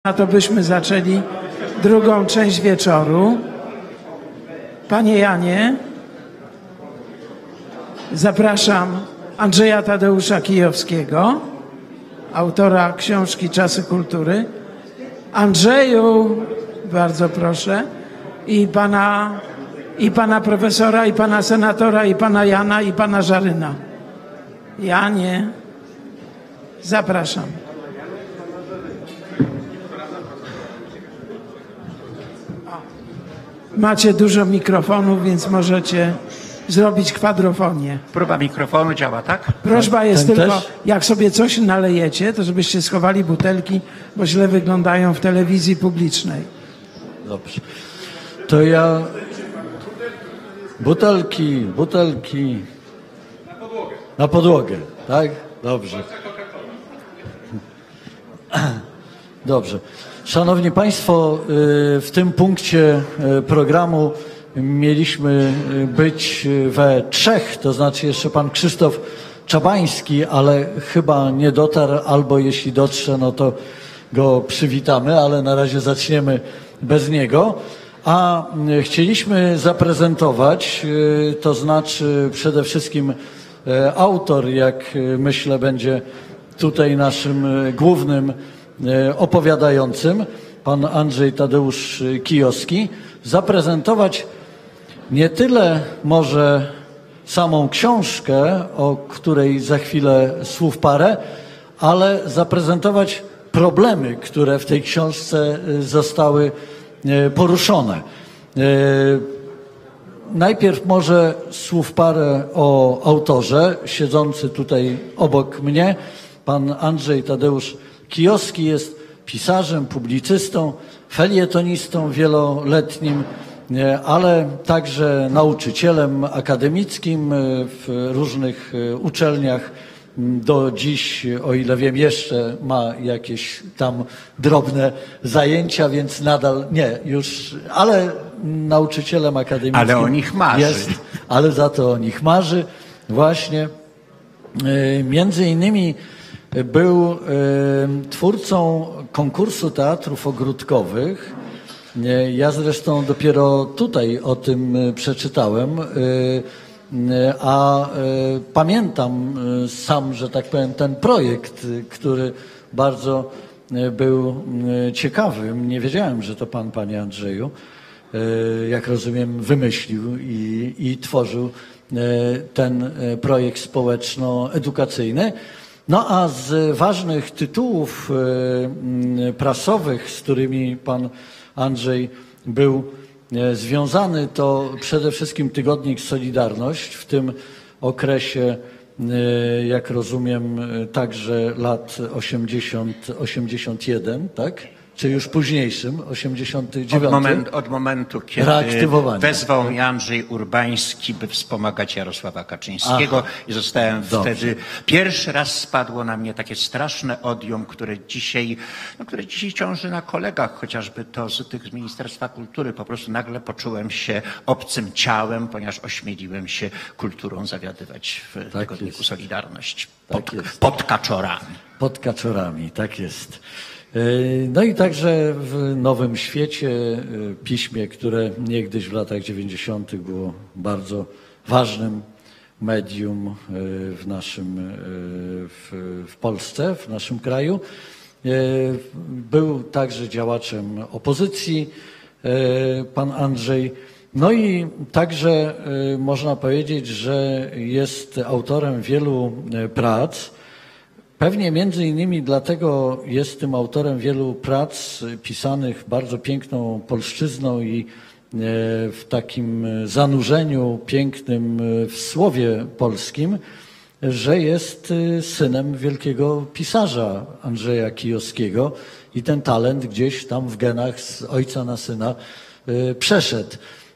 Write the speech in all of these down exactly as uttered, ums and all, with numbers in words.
A to byśmy zaczęli drugą część wieczoru. Panie Janie, zapraszam Andrzeja Tadeusza Kijowskiego, autora książki Czasy Kultury. Andrzeju, bardzo proszę, i pana, i pana profesora, i pana senatora, i pana Jana, i pana Żaryna. Janie, zapraszam. Macie dużo mikrofonów, więc możecie zrobić kwadrofonię. Próba mikrofonu działa, tak? Prośba jest Ten tylko, też? jak sobie coś nalejecie, to żebyście schowali butelki, bo źle wyglądają w telewizji publicznej. Dobrze. To ja... Butelki, butelki... Na podłogę. Na podłogę, tak? Dobrze. Dobrze. Szanowni Państwo, w tym punkcie programu mieliśmy być we trzech, to znaczy jeszcze pan Krzysztof Czabański, ale chyba nie dotarł, albo jeśli dotrze, no to go przywitamy, ale na razie zaczniemy bez niego. A chcieliśmy zaprezentować, to znaczy przede wszystkim autor, jak myślę, będzie tutaj naszym głównym opowiadającym, pan Andrzej Tadeusz Kijowski, zaprezentować nie tyle może samą książkę, o której za chwilę słów parę, ale zaprezentować problemy, które w tej książce zostały poruszone. Najpierw może słów parę o autorze, siedzący tutaj obok mnie. Pan Andrzej Tadeusz Kijowski jest pisarzem, publicystą, felietonistą wieloletnim, ale także nauczycielem akademickim w różnych uczelniach. Do dziś, o ile wiem, jeszcze ma jakieś tam drobne zajęcia, więc nadal nie, już, ale nauczycielem akademickim. Ale o nich marzy. Jest, ale za to o nich marzy. Właśnie. Między innymi był twórcą konkursu teatrów ogródkowych. Ja zresztą dopiero tutaj o tym przeczytałem, a pamiętam sam, że tak powiem, ten projekt, który bardzo był ciekawy. Nie wiedziałem, że to pan, panie Andrzeju, jak rozumiem, wymyślił i, i tworzył ten projekt społeczno-edukacyjny. No a z ważnych tytułów prasowych, z którymi pan Andrzej był związany, to przede wszystkim tygodnik Solidarność, w tym okresie, jak rozumiem, także lat osiemdziesiąt osiemdziesiąt jeden, tak? Czy już późniejszym, osiemdziesiąty dziewiąty? Od, moment, od momentu, kiedy wezwał mnie Andrzej Urbański, by wspomagać Jarosława Kaczyńskiego. Aha. I zostałem Dobrze. wtedy, pierwszy raz spadło na mnie takie straszne odium, które dzisiaj, no, które dzisiaj ciąży na kolegach, chociażby to z tych z Ministerstwa Kultury. Po prostu nagle poczułem się obcym ciałem, ponieważ ośmieliłem się kulturą zawiadywać w tak tygodniku jest. Solidarność. Pod, tak pod kaczorami. Pod kaczorami, tak jest. No i także w Nowym Świecie, piśmie, które niegdyś w latach dziewięćdziesiątych było bardzo ważnym medium w naszym, w, w Polsce, w naszym kraju. Był także działaczem opozycji, pan Andrzej. No i także można powiedzieć, że jest autorem wielu prac. Pewnie między innymi dlatego jest tym autorem wielu prac pisanych bardzo piękną polszczyzną i w takim zanurzeniu pięknym w słowie polskim, że jest synem wielkiego pisarza Andrzeja Kijowskiego i ten talent gdzieś tam w genach z ojca na syna przeszedł.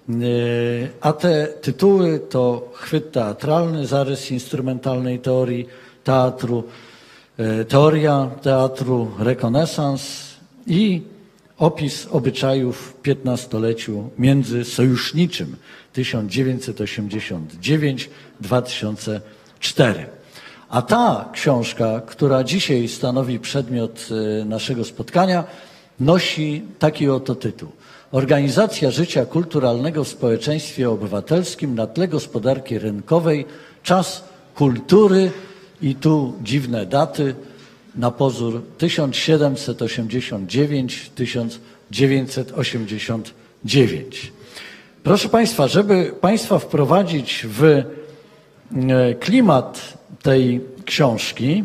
A te tytuły to Chwyt teatralny, zarys instrumentalnej teorii teatru, Teoria teatru, rekonesans i opis obyczajów w piętnastoleciu międzysojuszniczym tysiąc dziewięćset osiemdziesiąt dziewięć do dwa tysiące cztery. A ta książka, która dzisiaj stanowi przedmiot naszego spotkania, nosi taki oto tytuł. Organizacja życia kulturalnego w społeczeństwie obywatelskim na tle gospodarki rynkowej, czas kultury i tu dziwne daty, na pozór tysiąc siedemset osiemdziesiąt dziewięć do tysiąc dziewięćset osiemdziesiąt dziewięć. Proszę Państwa, żeby Państwa wprowadzić w klimat tej książki,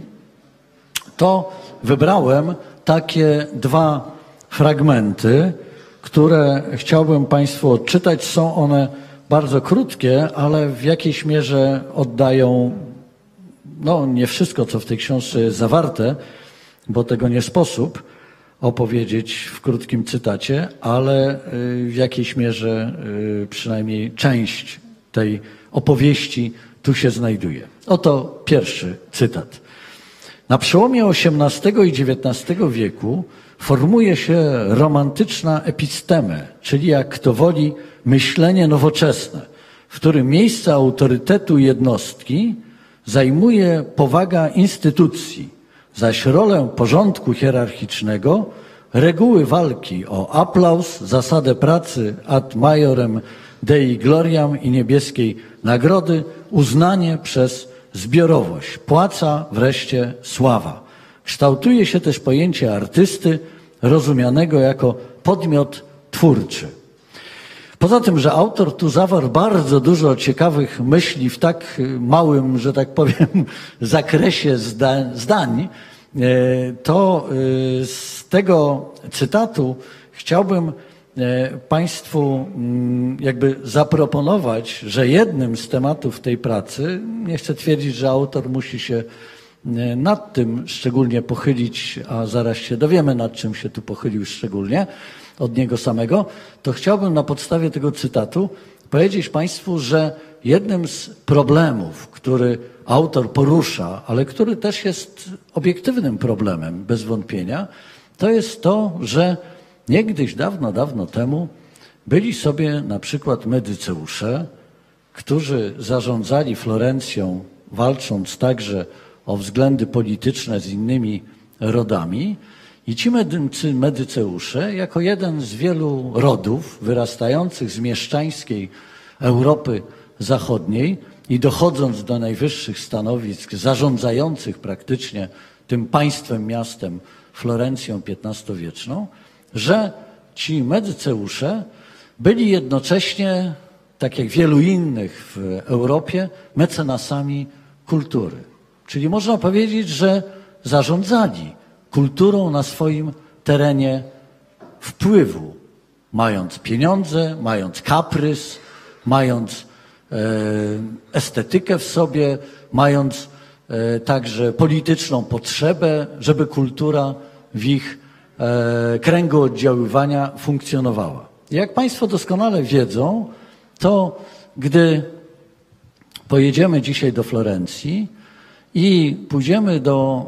to wybrałem takie dwa fragmenty, które chciałbym Państwu odczytać. Są one bardzo krótkie, ale w jakiejś mierze oddają no, nie wszystko, co w tej książce jest zawarte, bo tego nie sposób opowiedzieć w krótkim cytacie, ale w jakiejś mierze przynajmniej część tej opowieści tu się znajduje. Oto pierwszy cytat. Na przełomie osiemnastego i dziewiętnastego wieku formuje się romantyczna epistemę, czyli jak kto woli myślenie nowoczesne, w którym miejsce autorytetu jednostki zajmuje powaga instytucji, zaś rolę porządku hierarchicznego, reguły walki o aplauz, zasadę pracy ad majorem Dei gloriam i niebieskiej nagrody, uznanie przez zbiorowość, płaca wreszcie sława. Kształtuje się też pojęcie artysty, rozumianego jako podmiot twórczy. Poza tym, że autor tu zawarł bardzo dużo ciekawych myśli w tak małym, że tak powiem, zakresie zdań, to z tego cytatu chciałbym Państwu jakby zaproponować, że jednym z tematów tej pracy, nie chcę twierdzić, że autor musi się nad tym szczególnie pochylić, a zaraz się dowiemy, nad czym się tu pochylił szczególnie od niego samego, to chciałbym na podstawie tego cytatu powiedzieć Państwu, że jednym z problemów, który autor porusza, ale który też jest obiektywnym problemem, bez wątpienia, to jest to, że niegdyś dawno, dawno temu byli sobie na przykład medyceusze, którzy zarządzali Florencją, walcząc także o względy polityczne z innymi rodami, i ci medyceusze, jako jeden z wielu rodów wyrastających z mieszczańskiej Europy Zachodniej i dochodząc do najwyższych stanowisk, zarządzających praktycznie tym państwem, miastem, Florencją piętnastowieczną, że ci medyceusze byli jednocześnie, tak jak wielu innych w Europie, mecenasami kultury. Czyli można powiedzieć, że zarządzali kulturą na swoim terenie wpływu, mając pieniądze, mając kaprys, mając e, estetykę w sobie, mając e, także polityczną potrzebę, żeby kultura w ich e, kręgu oddziaływania funkcjonowała. Jak Państwo doskonale wiedzą, to gdy pojedziemy dzisiaj do Florencji i pójdziemy do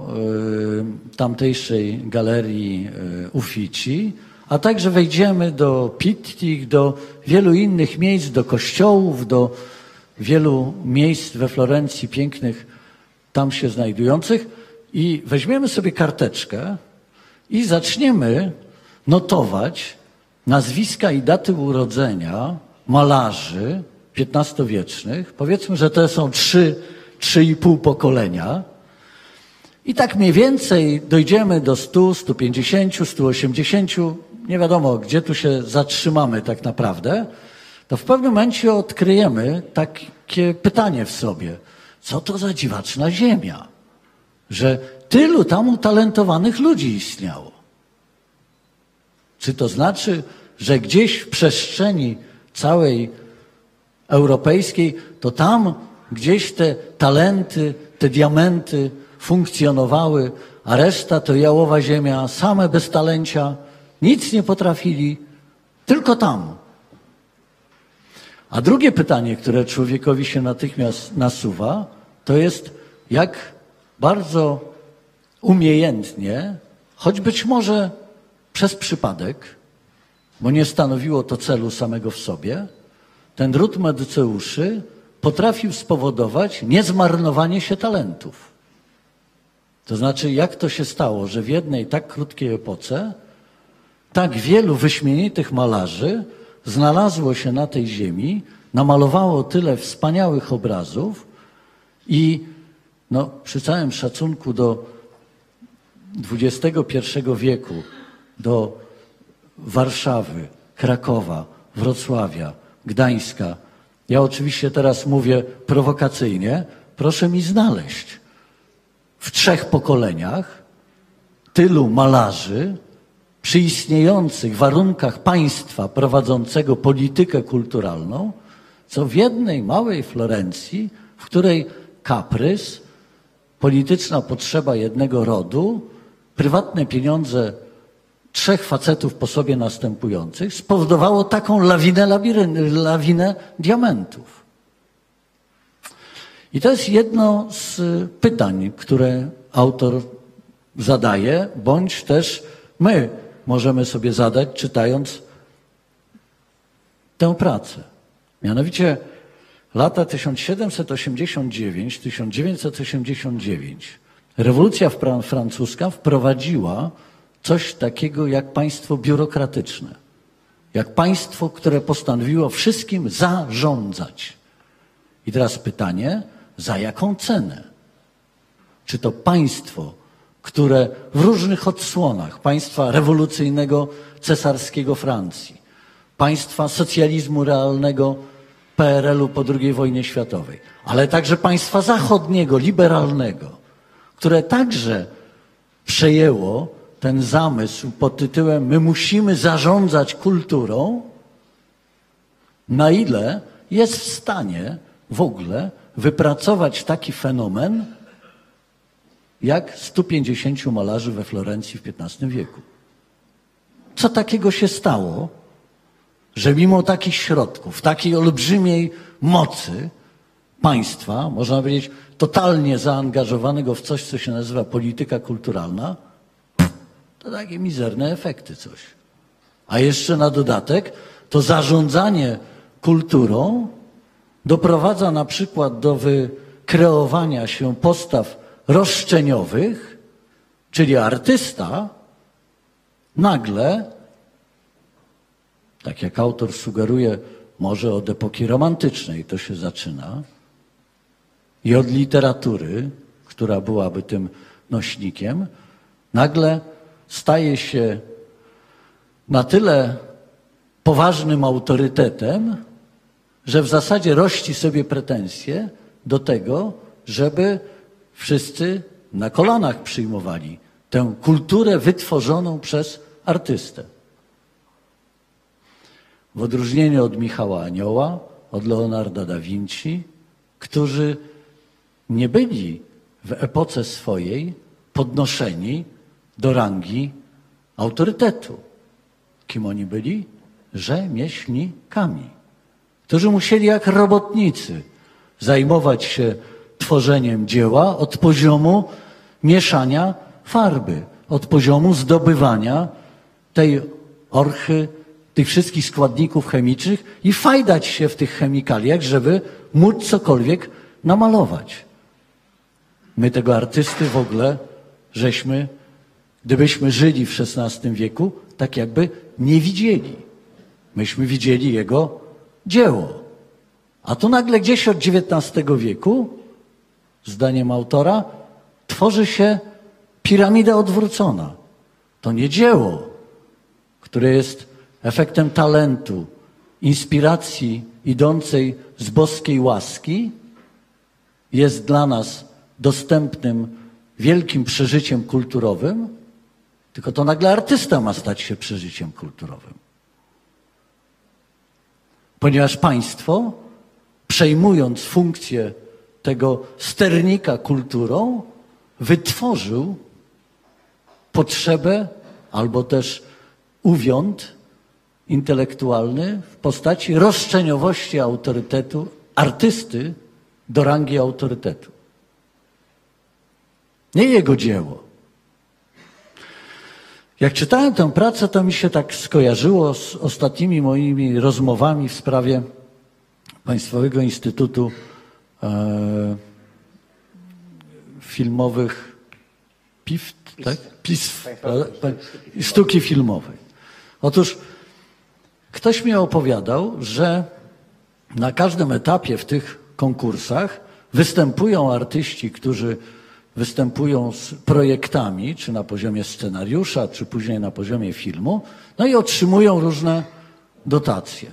y, tamtejszej galerii y, Uffizi, a także wejdziemy do Pitti, do wielu innych miejsc, do kościołów, do wielu miejsc we Florencji pięknych tam się znajdujących i weźmiemy sobie karteczkę i zaczniemy notować nazwiska i daty urodzenia malarzy piętnastowiecznych. Powiedzmy, że to są trzy trzy i pół pokolenia i tak mniej więcej dojdziemy do stu, stu pięćdziesięciu, stu osiemdziesięciu, nie wiadomo, gdzie tu się zatrzymamy tak naprawdę, to w pewnym momencie odkryjemy takie pytanie w sobie, co to za dziwaczna ziemia, że tylu tam utalentowanych ludzi istniało. Czy to znaczy, że gdzieś w przestrzeni całej europejskiej, to tam gdzieś te talenty, te diamenty funkcjonowały, a reszta to jałowa ziemia, same bez talencia, nic nie potrafili, tylko tam. A drugie pytanie, które człowiekowi się natychmiast nasuwa, to jest, jak bardzo umiejętnie, choć być może przez przypadek, bo nie stanowiło to celu samego w sobie, ten ród medyceuszy potrafił spowodować niezmarnowanie się talentów. To znaczy, jak to się stało, że w jednej tak krótkiej epoce tak wielu wyśmienitych malarzy znalazło się na tej ziemi, namalowało tyle wspaniałych obrazów i no, przy całym szacunku do dwudziestego pierwszego wieku, do Warszawy, Krakowa, Wrocławia, Gdańska, ja oczywiście teraz mówię prowokacyjnie, proszę mi znaleźć w trzech pokoleniach tylu malarzy przy istniejących warunkach państwa prowadzącego politykę kulturalną, co w jednej małej Florencji, w której kaprys, polityczna potrzeba jednego rodu, prywatne pieniądze trzech facetów po sobie następujących spowodowało taką lawinę, labiryn, lawinę diamentów. I to jest jedno z pytań, które autor zadaje, bądź też my możemy sobie zadać, czytając tę pracę. Mianowicie lata tysiąc siedemset osiemdziesiąt dziewięć do tysiąc dziewięćset osiemdziesiąt dziewięć rewolucja francuska wprowadziła coś takiego jak państwo biurokratyczne. Jak państwo, które postanowiło wszystkim zarządzać. I teraz pytanie, za jaką cenę? Czy to państwo, które w różnych odsłonach państwa rewolucyjnego cesarskiego Francji, państwa socjalizmu realnego P R L-u po drugiej wojnie światowej, ale także państwa zachodniego, liberalnego, które także przejęło ten zamysł pod tytułem my musimy zarządzać kulturą, na ile jest w stanie w ogóle wypracować taki fenomen jak stu pięćdziesięciu malarzy we Florencji w piętnastym wieku. Co takiego się stało, że mimo takich środków, takiej olbrzymiej mocy państwa, można powiedzieć totalnie zaangażowanego w coś, co się nazywa polityka kulturalna, to takie mizerne efekty coś. A jeszcze na dodatek to zarządzanie kulturą doprowadza na przykład do wykreowania się postaw roszczeniowych, czyli artysta nagle, tak jak autor sugeruje, może od epoki romantycznej to się zaczyna i od literatury, która byłaby tym nośnikiem, nagle staje się na tyle poważnym autorytetem, że w zasadzie rości sobie pretensje do tego, żeby wszyscy na kolanach przyjmowali tę kulturę wytworzoną przez artystę. W odróżnieniu od Michała Anioła, od Leonarda da Vinci, którzy nie byli w epoce swojej podnoszeni do rangi autorytetu. Kim oni byli? Rzemieślnikami, którzy musieli jak robotnicy zajmować się tworzeniem dzieła od poziomu mieszania farby, od poziomu zdobywania tej orchy, tych wszystkich składników chemicznych i fajdać się w tych chemikaliach, żeby móc cokolwiek namalować. My tego artysty w ogóle żeśmy, gdybyśmy żyli w szesnastym wieku, tak jakby nie widzieli. Myśmy widzieli jego dzieło. A tu nagle gdzieś od dziewiętnastego wieku, zdaniem autora, tworzy się piramida odwrócona. To nie dzieło, które jest efektem talentu, inspiracji idącej z boskiej łaski, jest dla nas dostępnym wielkim przeżyciem kulturowym, tylko to nagle artysta ma stać się przeżyciem kulturowym. Ponieważ państwo, przejmując funkcję tego sternika kulturą, wytworzył potrzebę albo też uwiąd intelektualny w postaci roszczeniowości autorytetu artysty do rangi autorytetu. Nie jego dzieło. Jak czytałem tę pracę, to mi się tak skojarzyło z ostatnimi moimi rozmowami w sprawie Państwowego Instytutu e, Filmowych P I F, tak? P I S F, sztuki filmowej. Otóż ktoś mi opowiadał, że na każdym etapie w tych konkursach występują artyści, którzy występują z projektami, czy na poziomie scenariusza, czy później na poziomie filmu, no i otrzymują różne dotacje.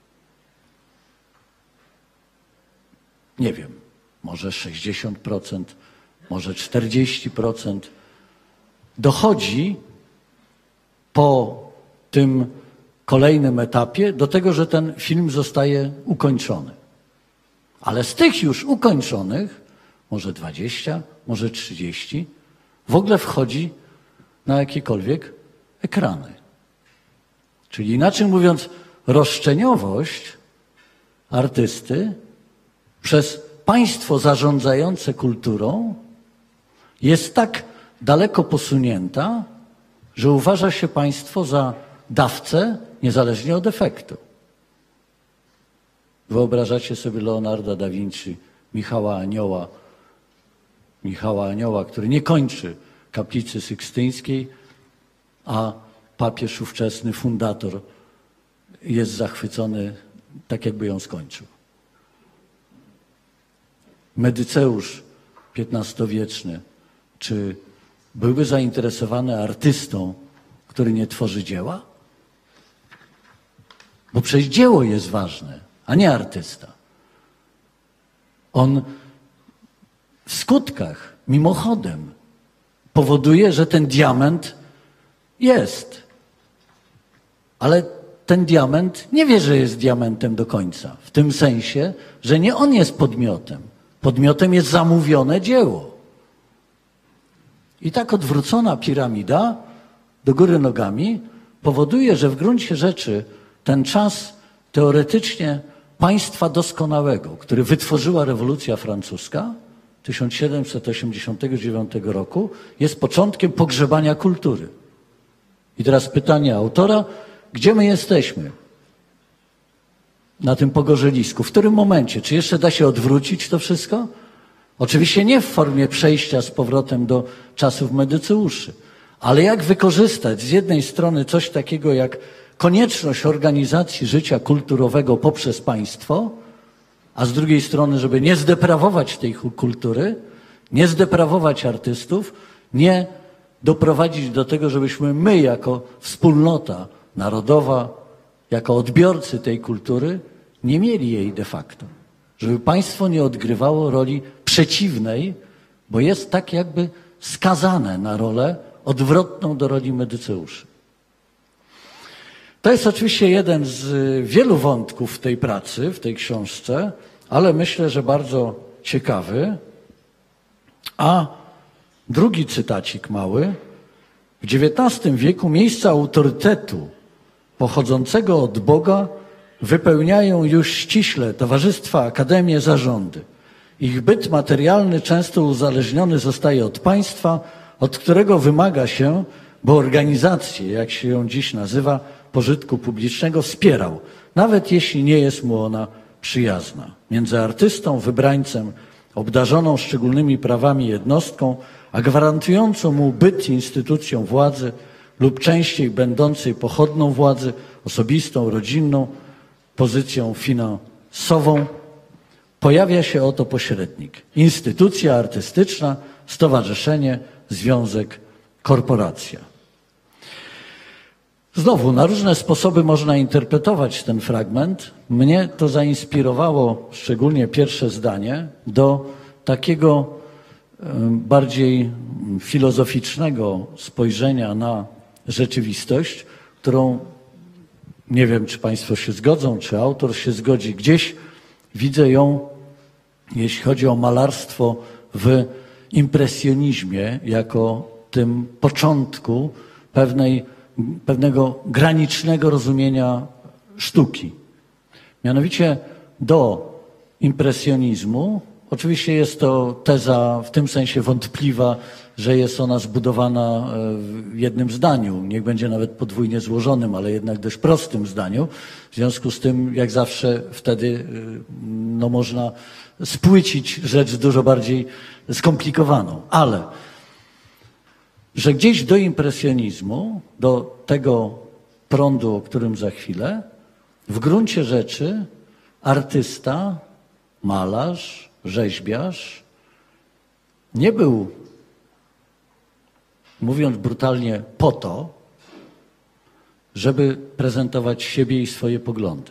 Nie wiem, może sześćdziesiąt procent, może czterdzieści procent. Dochodzi po tym kolejnym etapie do tego, że ten film zostaje ukończony. Ale z tych już ukończonych, może dwadzieścia, może trzydzieści, w ogóle wchodzi na jakiekolwiek ekrany. Czyli inaczej mówiąc, roszczeniowość artysty przez państwo zarządzające kulturą jest tak daleko posunięta, że uważa się państwo za dawcę niezależnie od efektu. Wyobrażacie sobie Leonarda da Vinci, Michała Anioła, Michała Anioła, który nie kończy kaplicy sykstyńskiej, a papież ówczesny, fundator, jest zachwycony tak, jakby ją skończył. Medyceusz piętnastowieczny, czy byłby zainteresowany artystą, który nie tworzy dzieła? Bo przecież dzieło jest ważne, a nie artysta. On w skutkach, mimochodem, powoduje, że ten diament jest. Ale ten diament nie wie, że jest diamentem do końca. W tym sensie, że nie on jest podmiotem. Podmiotem jest zamówione dzieło. I tak odwrócona piramida do góry nogami powoduje, że w gruncie rzeczy ten czas teoretycznie państwa doskonałego, który wytworzyła rewolucja francuska tysiąc siedemset osiemdziesiątego dziewiątego roku, jest początkiem pogrzebania kultury. I teraz pytanie autora, gdzie my jesteśmy na tym pogorzelisku? W którym momencie? Czy jeszcze da się odwrócić to wszystko? Oczywiście nie w formie przejścia z powrotem do czasów medyceuszy, ale jak wykorzystać z jednej strony coś takiego jak konieczność organizacji życia kulturowego poprzez państwo, a z drugiej strony, żeby nie zdeprawować tej kultury, nie zdeprawować artystów, nie doprowadzić do tego, żebyśmy my jako wspólnota narodowa, jako odbiorcy tej kultury, nie mieli jej de facto. Żeby państwo nie odgrywało roli przeciwnej, bo jest tak jakby skazane na rolę odwrotną do roli medyceuszy. To jest oczywiście jeden z wielu wątków w tej pracy, w tej książce, ale myślę, że bardzo ciekawy. A drugi cytacik mały. W dziewiętnastym wieku miejsca autorytetu pochodzącego od Boga wypełniają już ściśle towarzystwa, akademie, zarządy. Ich byt materialny często uzależniony zostaje od państwa, od którego wymaga się, by organizację, jak się ją dziś nazywa, pożytku publicznego wspierał, nawet jeśli nie jest mu ona przyjazna. Między artystą, wybrańcem, obdarzoną szczególnymi prawami jednostką, a gwarantującą mu byt instytucją władzy lub częściej będącej pochodną władzy, osobistą, rodzinną, pozycją finansową, pojawia się oto pośrednik. Instytucja artystyczna, stowarzyszenie, związek, korporacja. Znowu, na różne sposoby można interpretować ten fragment. Mnie to zainspirowało, szczególnie pierwsze zdanie, do takiego bardziej filozoficznego spojrzenia na rzeczywistość, którą nie wiem, czy państwo się zgodzą, czy autor się zgodzi. Gdzieś widzę ją, jeśli chodzi o malarstwo, w impresjonizmie, jako tym początku pewnej, pewnego granicznego rozumienia sztuki. Mianowicie do impresjonizmu, oczywiście jest to teza w tym sensie wątpliwa, że jest ona zbudowana w jednym zdaniu, niech będzie nawet podwójnie złożonym, ale jednak dość prostym zdaniu. W związku z tym, jak zawsze, wtedy no, można spłycić rzecz dużo bardziej skomplikowaną. Ale że gdzieś do impresjonizmu, do tego prądu, o którym za chwilę, w gruncie rzeczy artysta, malarz, rzeźbiarz nie był, mówiąc brutalnie, po to, żeby prezentować siebie i swoje poglądy.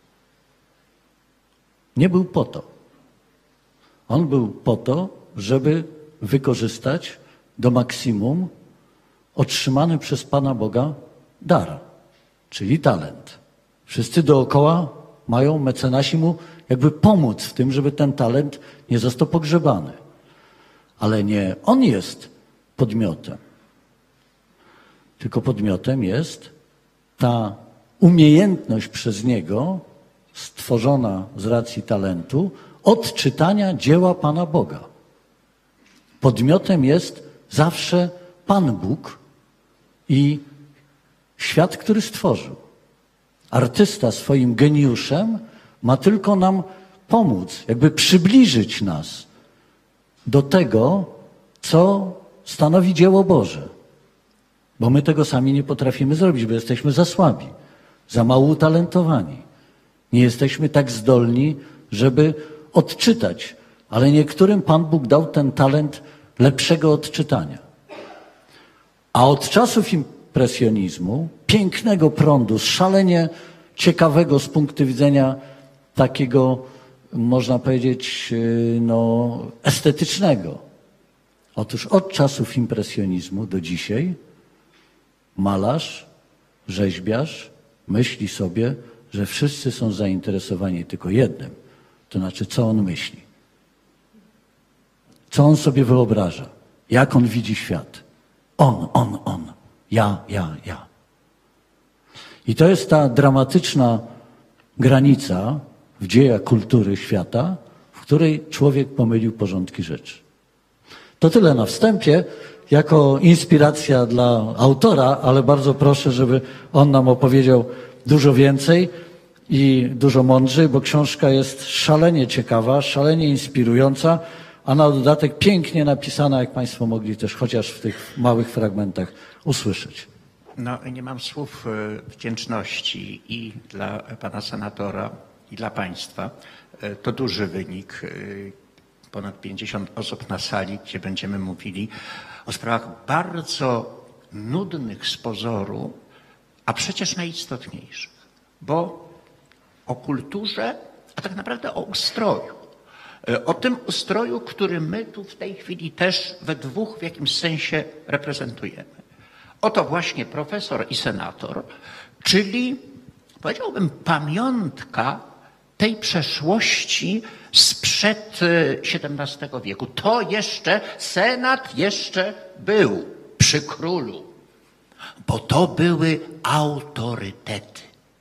Nie był po to. On był po to, żeby wykorzystać do maksimum otrzymany przez Pana Boga dar, czyli talent. Wszyscy dookoła mają, mecenasi mu jakby pomóc w tym, żeby ten talent nie został pogrzebany. Ale nie on jest podmiotem, tylko podmiotem jest ta umiejętność przez niego, stworzona z racji talentu, odczytania dzieła Pana Boga. Podmiotem jest zawsze Pan Bóg i świat, który stworzył. Artysta swoim geniuszem ma tylko nam pomóc, jakby przybliżyć nas do tego, co stanowi dzieło Boże. Bo my tego sami nie potrafimy zrobić, bo jesteśmy za słabi, za mało utalentowani. Nie jesteśmy tak zdolni, żeby odczytać, ale niektórym Pan Bóg dał ten talent lepszego odczytania. A od czasów impresjonizmu, pięknego prądu, szalenie ciekawego z punktu widzenia takiego, można powiedzieć, no, estetycznego. Otóż od czasów impresjonizmu do dzisiaj malarz, rzeźbiarz myśli sobie, że wszyscy są zainteresowani tylko jednym. To znaczy, co on myśli. Co on sobie wyobraża. Jak on widzi świat. On, on, on. Ja, ja, ja. I to jest ta dramatyczna granica w dziejach kultury świata, w której człowiek pomylił porządki rzeczy. To tyle na wstępie, jako inspiracja dla autora, ale bardzo proszę, żeby on nam opowiedział dużo więcej i dużo mądrzej, bo książka jest szalenie ciekawa, szalenie inspirująca, a na dodatek pięknie napisana, jak Państwo mogli też chociaż w tych małych fragmentach usłyszeć. No, nie mam słów wdzięczności i dla pana senatora, i dla państwa. To duży wynik. Ponad pięćdziesiąt osób na sali, gdzie będziemy mówili o sprawach bardzo nudnych z pozoru, a przecież najistotniejszych. Bo o kulturze, a tak naprawdę o ustroju. O tym ustroju, który my tu w tej chwili też we dwóch w jakimś sensie reprezentujemy. Oto właśnie profesor i senator, czyli powiedziałbym pamiątka tej przeszłości sprzed siedemnastego wieku. To jeszcze, senat jeszcze był przy królu, bo to były autorytety.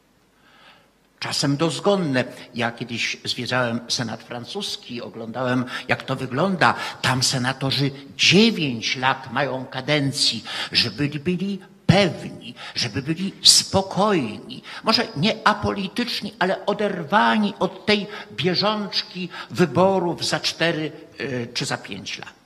Czasem dozgonne. Ja kiedyś zwiedzałem senat francuski, oglądałem, jak to wygląda. Tam senatorzy dziewięć lat mają kadencji, żeby byli pewni, żeby byli spokojni, może nie apolityczni, ale oderwani od tej bieżączki wyborów za cztery czy za pięć lat.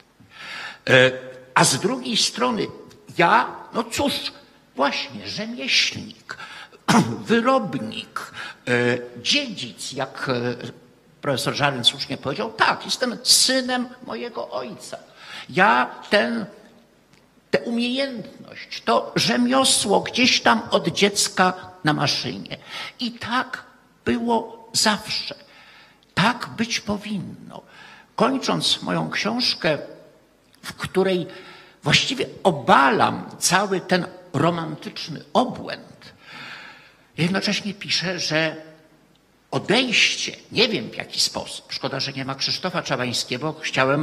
A z drugiej strony ja, no cóż, właśnie rzemieślnik, wyrobnik, dziedzic, jak profesor Żaryn słusznie powiedział, tak, jestem synem mojego ojca. Ja ten, tę umiejętność, to rzemiosło gdzieś tam od dziecka na maszynie. I tak było zawsze. Tak być powinno. Kończąc moją książkę, w której właściwie obalam cały ten romantyczny obłęd, jednocześnie piszę, że odejście, nie wiem w jaki sposób, szkoda, że nie ma Krzysztofa Czabańskiego, chciałem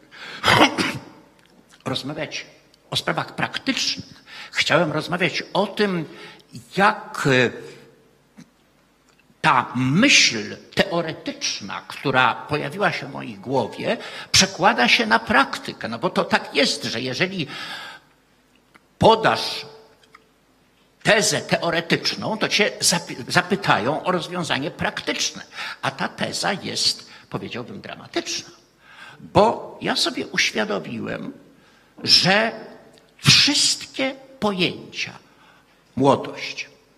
rozmawiać o sprawach praktycznych. Chciałem rozmawiać o tym, jak ta myśl teoretyczna, która pojawiła się w mojej głowie, przekłada się na praktykę. No bo to tak jest, że jeżeli podasz tezę teoretyczną, to cię zapytają o rozwiązanie praktyczne. A ta teza jest, powiedziałbym, dramatyczna. Bo ja sobie uświadomiłem, że wszystkie pojęcia, młodość,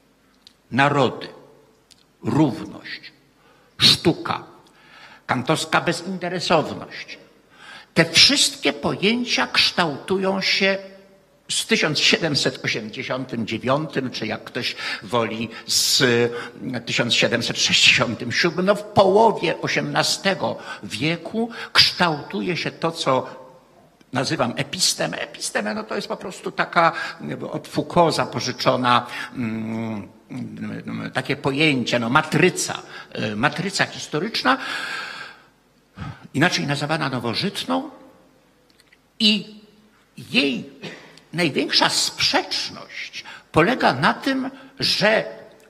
narody, równość, sztuka, kantowska bezinteresowność. Te wszystkie pojęcia kształtują się z tysiąc siedemset osiemdziesiątym dziewiątym, czy jak ktoś woli z tysiąc siedemset sześćdziesiątym siódmym, no w połowie osiemnastego wieku kształtuje się to, co nazywam epistemę. Epistemę no to jest po prostu taka od Foucault zapożyczona mm, takie pojęcie, no matryca, matryca historyczna, inaczej nazywana nowożytną, i jej największa sprzeczność polega na tym, że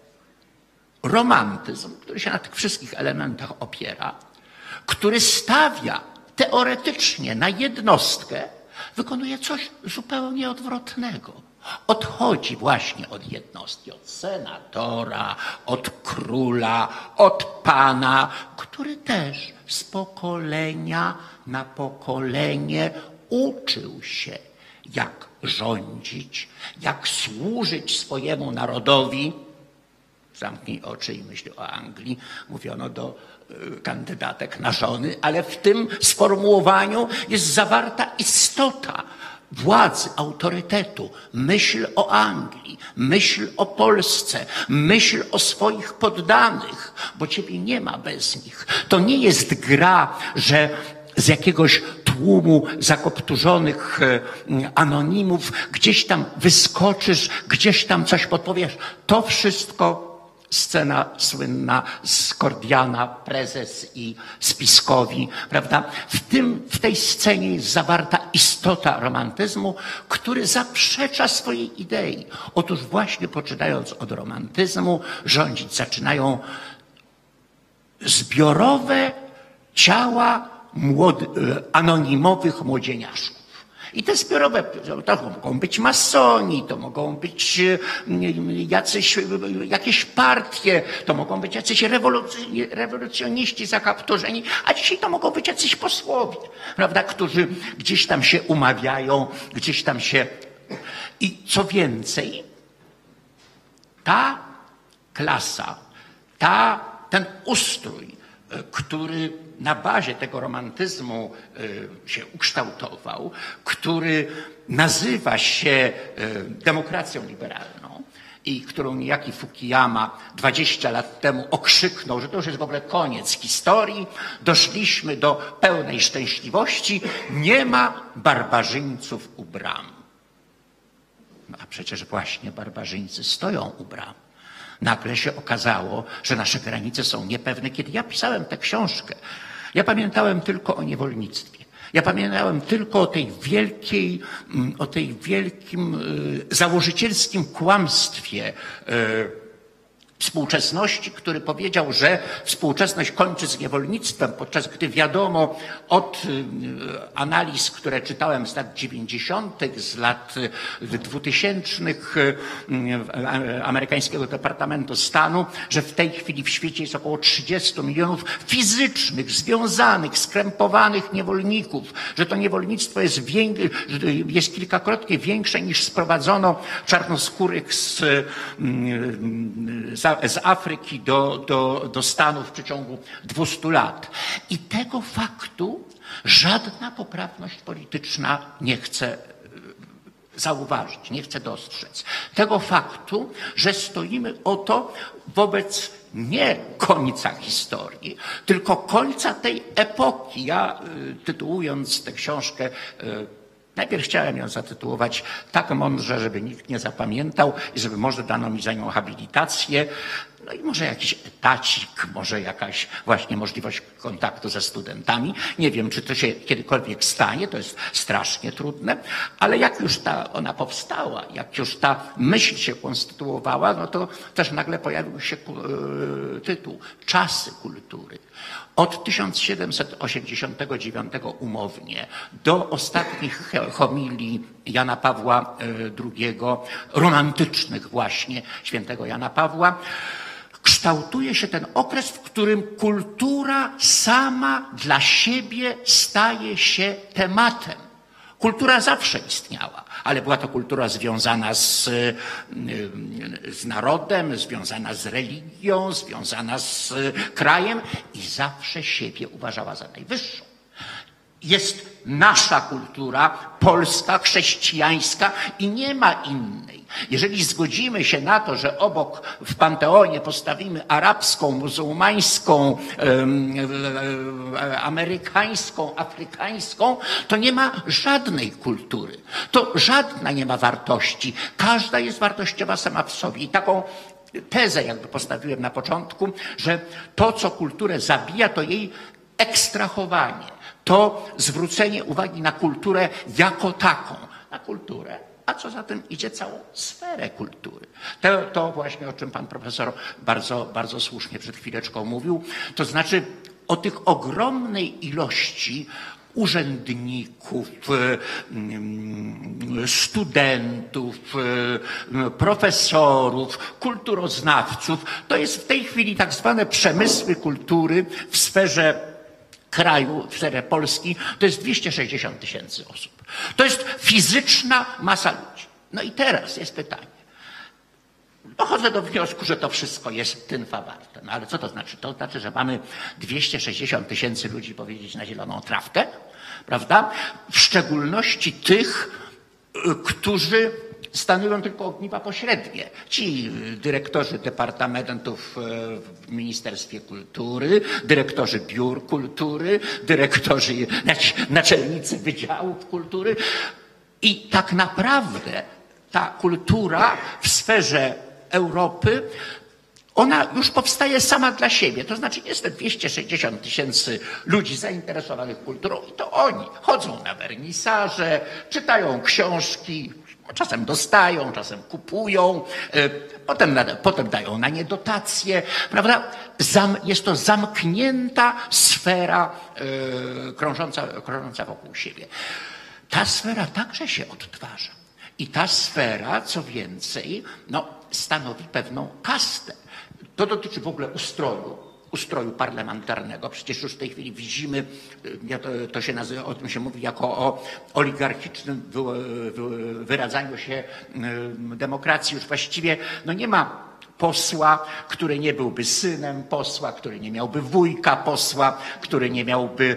romantyzm, który się na tych wszystkich elementach opiera, który stawia teoretycznie na jednostkę, wykonuje coś zupełnie odwrotnego. Odchodzi właśnie od jednostki, od senatora, od króla, od pana, który też z pokolenia na pokolenie uczył się, jak rządzić, jak służyć swojemu narodowi. Zamknij oczy i myśl o Anglii, mówiono do y, kandydatek na żony, ale w tym sformułowaniu jest zawarta istota władzy, autorytetu, myśl o Anglii, myśl o Polsce, myśl o swoich poddanych, bo ciebie nie ma bez nich. To nie jest gra, że z jakiegoś tłumu zakopturzonych anonimów gdzieś tam wyskoczysz, gdzieś tam coś podpowiesz. To wszystko scena słynna z Kordiana, prezes i spiskowi, prawda? W tym, w tej scenie jest zawarta istota romantyzmu, który zaprzecza swojej idei. Otóż właśnie poczynając od romantyzmu, rządzić zaczynają zbiorowe ciała młody, anonimowych młodzieniaszków. I te zbiorowe, to mogą być masoni, to mogą być jacyś, jakieś partie, to mogą być jacyś rewolucjoniści zakapturzeni, a dzisiaj to mogą być jacyś posłowie, prawda, którzy gdzieś tam się umawiają, gdzieś tam się... I co więcej, ta klasa, ta, ten ustrój, który na bazie tego romantyzmu się ukształtował, który nazywa się demokracją liberalną i którą niejaki Fukuyama dwadzieścia lat temu okrzyknął, że to już jest w ogóle koniec historii, doszliśmy do pełnej szczęśliwości, nie ma barbarzyńców u bram. No a przecież właśnie barbarzyńcy stoją u bram. Nagle się okazało, że nasze granice są niepewne. Kiedy ja pisałem tę książkę, ja pamiętałem tylko o niewolnictwie. Ja pamiętałem tylko o tej wielkiej, o tej wielkim założycielskim kłamstwie współczesności, który powiedział, że współczesność kończy z niewolnictwem, podczas gdy wiadomo od analiz, które czytałem z lat dziewięćdziesiątych, z lat dwutysięcznych amerykańskiego Departamentu Stanu, że w tej chwili w świecie jest około trzydziestu milionów fizycznych, związanych, skrępowanych niewolników, że to niewolnictwo jest, jest kilkakrotnie większe niż sprowadzono czarnoskórych z, z z Afryki do, do, do Stanów w przeciągu dwustu lat. I tego faktu żadna poprawność polityczna nie chce zauważyć, nie chce dostrzec. Tego faktu, że stoimy oto wobec nie końca historii, tylko końca tej epoki. Ja tytułując tę książkę, najpierw chciałem ją zatytułować tak mądrze, żeby nikt nie zapamiętał i żeby może dano mi za nią habilitację, no i może jakiś etacik, może jakaś właśnie możliwość kontaktu ze studentami. Nie wiem, czy to się kiedykolwiek stanie, to jest strasznie trudne, ale jak już ta ona powstała, jak już ta myśl się konstytuowała, no to też nagle pojawił się tytuł Czasy kultury. Od tysiąc siedemset osiemdziesiątego dziewiątego umownie do ostatnich homilii Jana Pawła drugiego, romantycznych właśnie świętego Jana Pawła, kształtuje się ten okres, w którym kultura sama dla siebie staje się tematem. Kultura zawsze istniała. Ale była to kultura związana z, z narodem, związana z religią, związana z krajem i zawsze siebie uważała za najwyższą. Jest nasza kultura, polska, chrześcijańska i nie ma innej. Jeżeli zgodzimy się na to, że obok w panteonie postawimy arabską, muzułmańską, amerykańską, afrykańską, to nie ma żadnej kultury. To żadna nie ma wartości. Każda jest wartościowa sama w sobie. I taką tezę jakby postawiłem na początku, że to, co kulturę zabija, to jej ekstrahowanie. To zwrócenie uwagi na kulturę jako taką. Na kulturę, a co za tym idzie, całą sferę kultury. To, to właśnie, o czym pan profesor bardzo, bardzo słusznie przed chwileczką mówił, to znaczy o tych ogromnej ilości urzędników, studentów, profesorów, kulturoznawców. To jest w tej chwili tak zwane przemysły kultury w sferze kraju, w sferze Polski, to jest dwieście sześćdziesiąt tysięcy osób. To jest fizyczna masa ludzi. No i teraz jest pytanie. Dochodzę do wniosku, że to wszystko jest tynfa warte. No ale co to znaczy? To znaczy, że mamy dwieście sześćdziesiąt tysięcy ludzi powiedzieć na zieloną trawkę, prawda? W szczególności tych, którzy stanowią tylko ogniwa pośrednie. Ci dyrektorzy departamentów w Ministerstwie Kultury, dyrektorzy biur kultury, dyrektorzy, naczelnicy wydziałów kultury. I tak naprawdę ta kultura w sferze Europy, ona już powstaje sama dla siebie. To znaczy jest te dwieście sześćdziesiąt tysięcy ludzi zainteresowanych kulturą i to oni chodzą na wernisaże, czytają książki, czasem dostają, czasem kupują, potem, potem dają na nie dotacje, prawda? Zam, jest to zamknięta sfera yy, krążąca, krążąca wokół siebie. Ta sfera także się odtwarza. I ta sfera, co więcej, no, stanowi pewną kastę. To dotyczy w ogóle ustroju. ustroju parlamentarnego. Przecież już w tej chwili widzimy, to, to się nazywa, o tym się mówi jako o oligarchicznym wy, wy, wyradzaniu się demokracji. Już właściwie no nie ma posła, który nie byłby synem posła, który nie miałby wujka posła, który nie miałby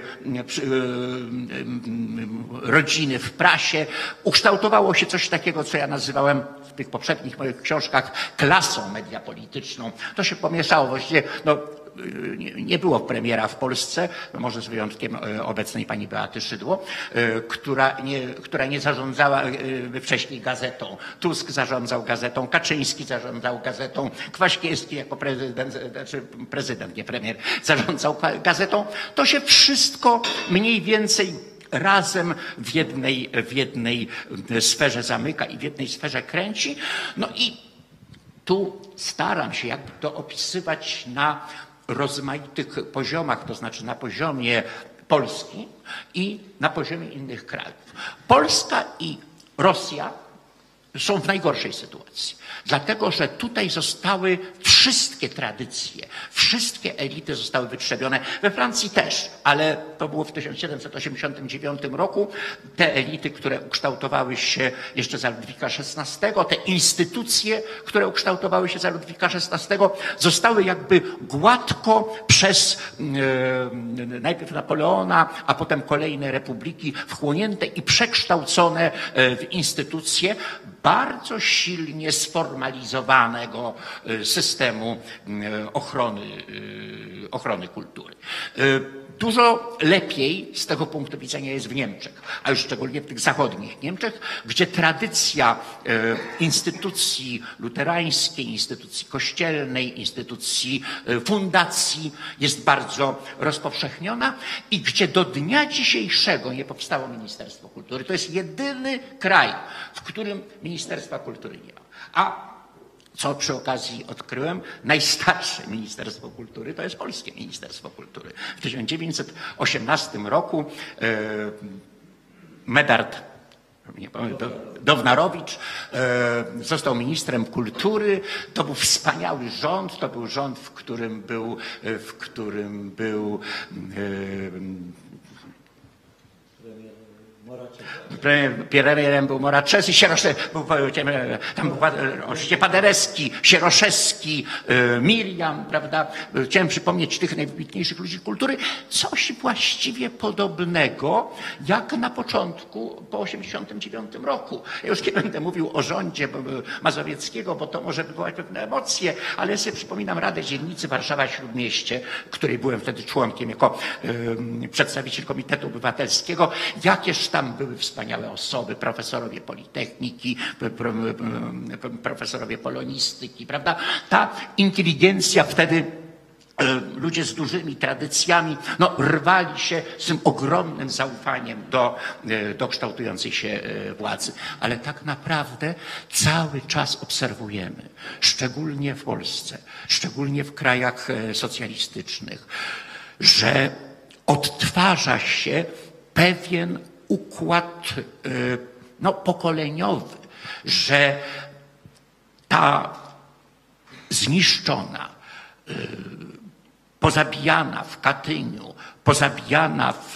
rodziny w prasie. Ukształtowało się coś takiego, co ja nazywałem w tych poprzednich moich książkach klasą mediapolityczną. To się pomieszało właściwie, no, nie było premiera w Polsce, może z wyjątkiem obecnej pani Beaty Szydło, która nie, która nie zarządzała wcześniej gazetą. Tusk zarządzał gazetą, Kaczyński zarządzał gazetą, Kwaśniewski jako prezydent, znaczy prezydent, nie premier, zarządzał gazetą. To się wszystko mniej więcej razem w jednej, w jednej sferze zamyka i w jednej sferze kręci. No i tu staram się jakby to opisywać na rozmaitych poziomach, to znaczy na poziomie Polski i na poziomie innych krajów. Polska i Rosja są w najgorszej sytuacji, dlatego że tutaj zostały wszystkie tradycje, wszystkie elity zostały wytrzebione. We Francji też, ale to było w tysiąc siedemset osiemdziesiątym dziewiątym roku. Te elity, które ukształtowały się jeszcze za Ludwika szesnastego, te instytucje, które ukształtowały się za Ludwika szesnastego, zostały jakby gładko przez e, najpierw Napoleona, a potem kolejne republiki wchłonięte i przekształcone w instytucje bardzo silnie sformalizowanego systemu ochrony, ochrony kultury. Dużo lepiej z tego punktu widzenia jest w Niemczech, a już szczególnie w tych zachodnich Niemczech, gdzie tradycja instytucji luterańskiej, instytucji kościelnej, instytucji fundacji jest bardzo rozpowszechniona i gdzie do dnia dzisiejszego nie powstało Ministerstwo Kultury. To jest jedyny kraj, w którym Ministerstwa Kultury nie ma. A co przy okazji odkryłem, najstarsze Ministerstwo Kultury to jest Polskie Ministerstwo Kultury. W tysiąc dziewięćset osiemnastym roku e, Medard nie pamiętam, Downarowicz e, został ministrem kultury. To był wspaniały rząd. To był rząd, w którym był, w którym był e, Premierem był Moraczewski, Sierosze, był, tam był oczywiście Paderewski, Sieroszewski, Miriam, prawda? Chciałem przypomnieć tych najwybitniejszych ludzi kultury. Coś właściwie podobnego jak na początku, po osiemdziesiątym dziewiątym roku. Ja już nie będę mówił o rządzie Mazowieckiego, bo to może wywołać pewne emocje, ale ja sobie przypominam Radę Dzielnicy Warszawa-Śródmieście, której byłem wtedy członkiem jako y, przedstawiciel Komitetu Obywatelskiego. Jakież tam były wspaniałe osoby, profesorowie Politechniki, pro, pro, profesorowie polonistyki, prawda? Ta inteligencja wtedy, ludzie z dużymi tradycjami, no, rwali się z tym ogromnym zaufaniem do, do kształtującej się władzy. Ale tak naprawdę cały czas obserwujemy, szczególnie w Polsce, szczególnie w krajach socjalistycznych, że odtwarza się pewien układ no, pokoleniowy, że ta zniszczona, pozabijana w Katyniu, pozabijana w,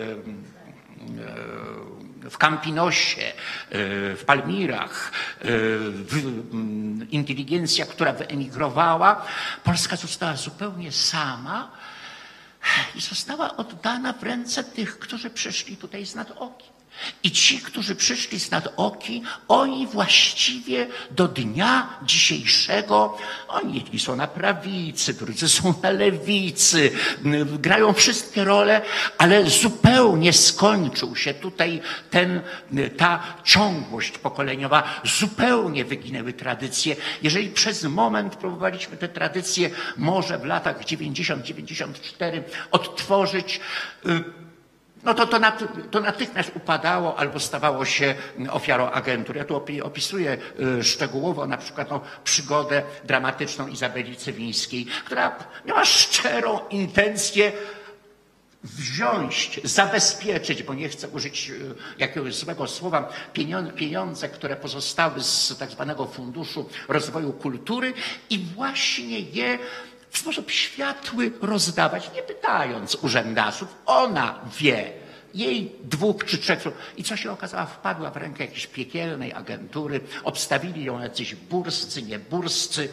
w Campinosie, w Palmirach, w, inteligencja, która wyemigrowała, Polska została zupełnie sama i została oddana w ręce tych, którzy przyszli tutaj z nad oki. I ci, którzy przyszli z nad oki, oni właściwie do dnia dzisiejszego, oni jedni są na prawicy, drudzy są na lewicy, grają wszystkie role, ale zupełnie skończył się tutaj ten, ta ciągłość pokoleniowa, zupełnie wyginęły tradycje. Jeżeli przez moment próbowaliśmy te tradycje może w latach dziewięćdziesiąt dziewięćdziesiąt cztery odtworzyć, no to, to, nat, to natychmiast upadało albo stawało się ofiarą agentur. Ja tu opisuję szczegółowo na przykład no, przygodę dramatyczną Izabeli Cywińskiej, która miała szczerą intencję wziąć, zabezpieczyć, bo nie chcę użyć jakiegoś złego słowa, pieniądze, które pozostały z tak zwanego Funduszu Rozwoju Kultury i właśnie je w sposób światły rozdawać, nie pytając urzędasów. Ona wie, jej dwóch czy trzech. I co się okazało? Wpadła w rękę jakiejś piekielnej agentury, obstawili ją jacyś burscy, nie burscy.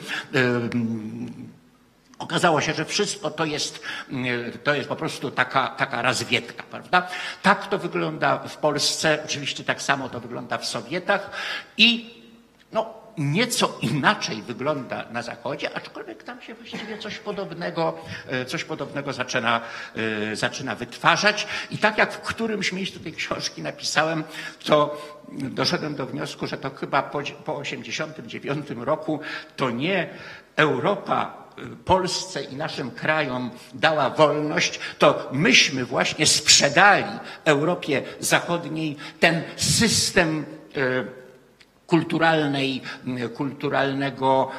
Okazało się, że wszystko to jest, to jest po prostu taka, taka razwiedka, prawda? Tak to wygląda w Polsce, oczywiście tak samo to wygląda w Sowietach i no, nieco inaczej wygląda na Zachodzie, aczkolwiek tam się właściwie coś podobnego, coś podobnego zaczyna, zaczyna wytwarzać. I tak jak w którymś miejscu tej książki napisałem, to doszedłem do wniosku, że to chyba po, po osiemdziesiątym dziewiątym roku to nie Europa Polsce i naszym krajom dała wolność, to myśmy właśnie sprzedali Europie Zachodniej ten system kulturalnej, kulturalnego,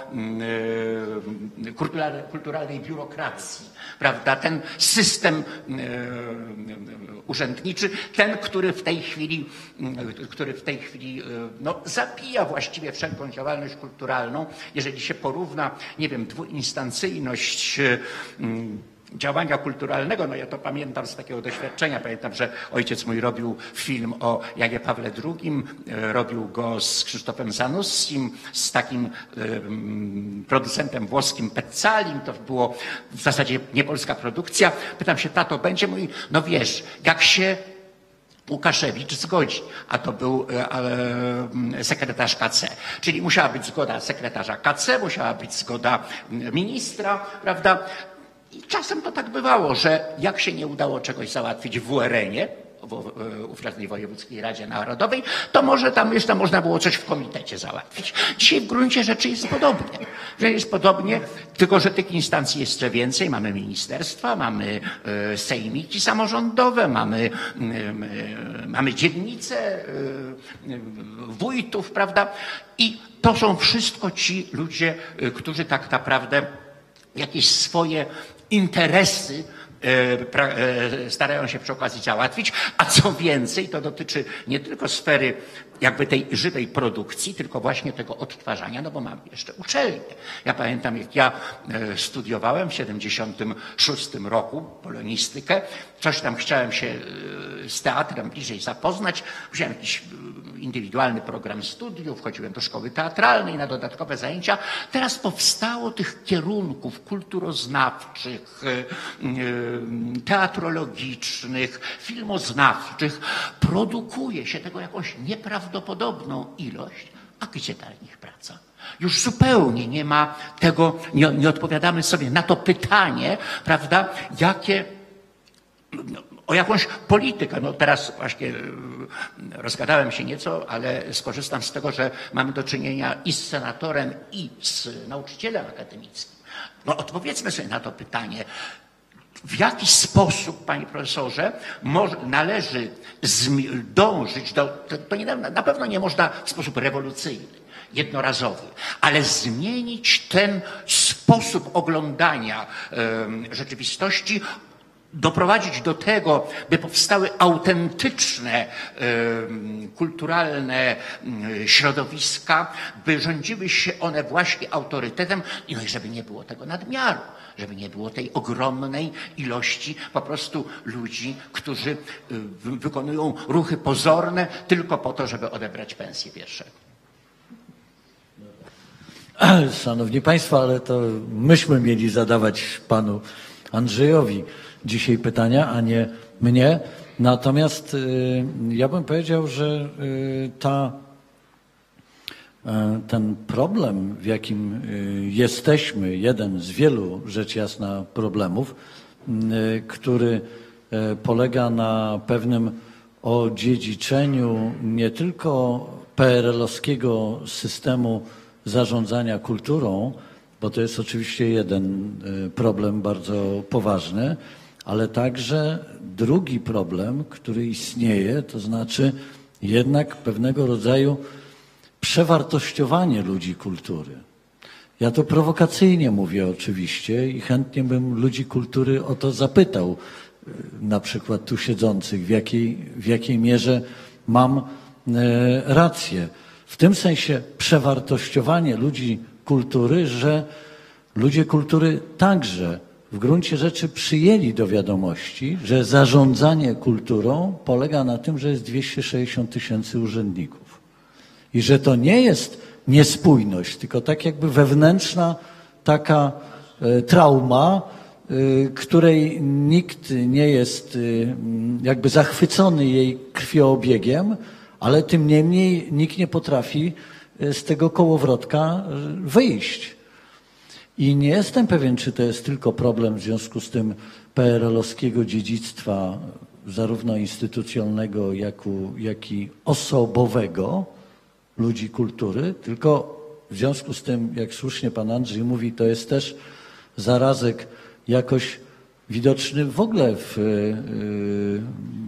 kulturalnej biurokracji, prawda? Ten system urzędniczy, ten, który w tej chwili, który w tej chwili no, zabija właściwie wszelką działalność kulturalną. Jeżeli się porówna, nie wiem, dwuinstancyjność działania kulturalnego, no ja to pamiętam z takiego doświadczenia, pamiętam, że ojciec mój robił film o Janie Pawle drugim, robił go z Krzysztofem Zanussim, z takim um, producentem włoskim Pezzalim, to było w zasadzie niepolska produkcja. Pytam się, tato, będzie mój, no wiesz, jak się Łukaszewicz zgodzi, a to był e, sekretarz K C. Czyli musiała być zgoda sekretarza K C, musiała być zgoda ministra, prawda? I czasem to tak bywało, że jak się nie udało czegoś załatwić w U R N-ie, w ówczesnej Wojewódzkiej Radzie Narodowej, to może tam jeszcze można było coś w komitecie załatwić. Dzisiaj w gruncie rzeczy jest podobnie. Że jest podobnie, tylko że tych instancji jest jeszcze więcej. Mamy ministerstwa, mamy e, sejmiki samorządowe, mamy, e, mamy dzielnice, e, wójtów, prawda? I to są wszystko ci ludzie, e, którzy tak naprawdę jakieś swoje interesy starają się przy okazji załatwić, a co więcej, to dotyczy nie tylko sfery jakby tej żywej produkcji, tylko właśnie tego odtwarzania, no bo mam jeszcze uczelnię. Ja pamiętam, jak ja studiowałem w siedemdziesiątym szóstym roku polonistykę, coś tam chciałem się z teatrem bliżej zapoznać, wziąłem jakiś indywidualny program studiów, chodziłem do szkoły teatralnej na dodatkowe zajęcia. Teraz powstało tych kierunków kulturoznawczych, teatrologicznych, filmoznawczych. Produkuje się tego jakąś nieprawdopodobną ilość, a gdzie dla nich praca? Już zupełnie nie ma tego, nie, nie odpowiadamy sobie na to pytanie, prawda, jakie, o jakąś politykę. No teraz właśnie rozgadałem się nieco, ale skorzystam z tego, że mamy do czynienia i z senatorem, i z nauczycielem akademickim. No odpowiedzmy sobie na to pytanie. W jaki sposób, panie profesorze, może, należy dążyć do, to, to nie, na pewno nie można w sposób rewolucyjny, jednorazowy, ale zmienić ten sposób oglądania y, rzeczywistości, doprowadzić do tego, by powstały autentyczne, y, kulturalne y, środowiska, by rządziły się one właśnie autorytetem, no i żeby nie było tego nadmiaru, żeby nie było tej ogromnej ilości po prostu ludzi, którzy y, wykonują ruchy pozorne tylko po to, żeby odebrać pensję pierwszego. Szanowni Państwo, ale to myśmy mieli zadawać panu Andrzejowi dzisiaj pytania, a nie mnie. Natomiast y, ja bym powiedział, że y, ta, y, ten problem, w jakim y, jesteśmy, jeden z wielu rzecz jasna problemów, y, który y, polega na pewnym odziedziczeniu nie tylko P R L-owskiego systemu zarządzania kulturą, bo to jest oczywiście jeden problem bardzo poważny, ale także drugi problem, który istnieje, to znaczy jednak pewnego rodzaju przewartościowanie ludzi kultury. Ja to prowokacyjnie mówię oczywiście i chętnie bym ludzi kultury o to zapytał, na przykład tu siedzących, w jakiej, w jakiej mierze mam rację. W tym sensie przewartościowanie ludzi kultury, że ludzie kultury także w gruncie rzeczy przyjęli do wiadomości, że zarządzanie kulturą polega na tym, że jest dwieście sześćdziesiąt tysięcy urzędników. I że to nie jest niespójność, tylko tak jakby wewnętrzna taka e, trauma, e, której nikt nie jest e, jakby zachwycony jej krwiobiegiem, ale tym niemniej nikt nie potrafi z tego kołowrotka wyjść. I nie jestem pewien, czy to jest tylko problem w związku z tym P R L-owskiego dziedzictwa, zarówno instytucjonalnego, jak, u, jak i osobowego ludzi kultury, tylko w związku z tym, jak słusznie pan Andrzej mówi, to jest też zarazek jakoś widoczny w ogóle w yy,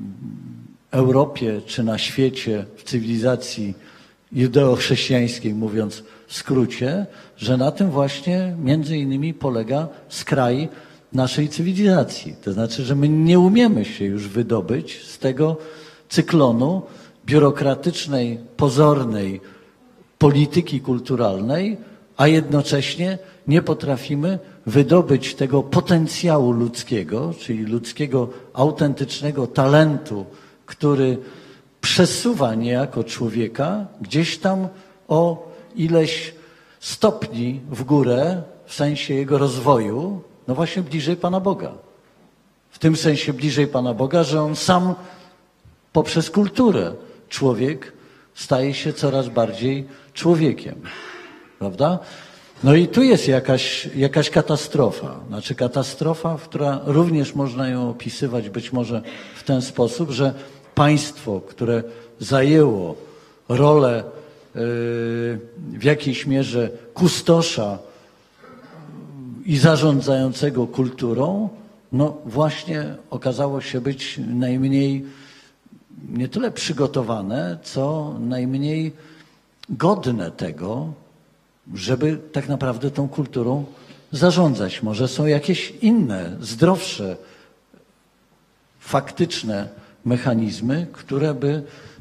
Europie czy na świecie, w cywilizacji judeo-chrześcijańskiej, mówiąc w skrócie, że na tym właśnie między innymi polega skraj naszej cywilizacji. To znaczy, że my nie umiemy się już wydobyć z tego cyklonu biurokratycznej, pozornej polityki kulturalnej, a jednocześnie nie potrafimy wydobyć tego potencjału ludzkiego, czyli ludzkiego autentycznego talentu, który przesuwa niejako człowieka gdzieś tam o ileś stopni w górę w sensie jego rozwoju, no właśnie bliżej Pana Boga. W tym sensie bliżej Pana Boga, że on sam poprzez kulturę człowiek staje się coraz bardziej człowiekiem. Prawda? No i tu jest jakaś, jakaś katastrofa. Znaczy katastrofa, która również można ją opisywać być może w ten sposób, że państwo, które zajęło rolę w jakiejś mierze kustosza i zarządzającego kulturą, no właśnie okazało się być najmniej nie tyle przygotowane, co najmniej godne tego, żeby tak naprawdę tą kulturą zarządzać. Może są jakieś inne, zdrowsze faktyczne mechanizmy, które by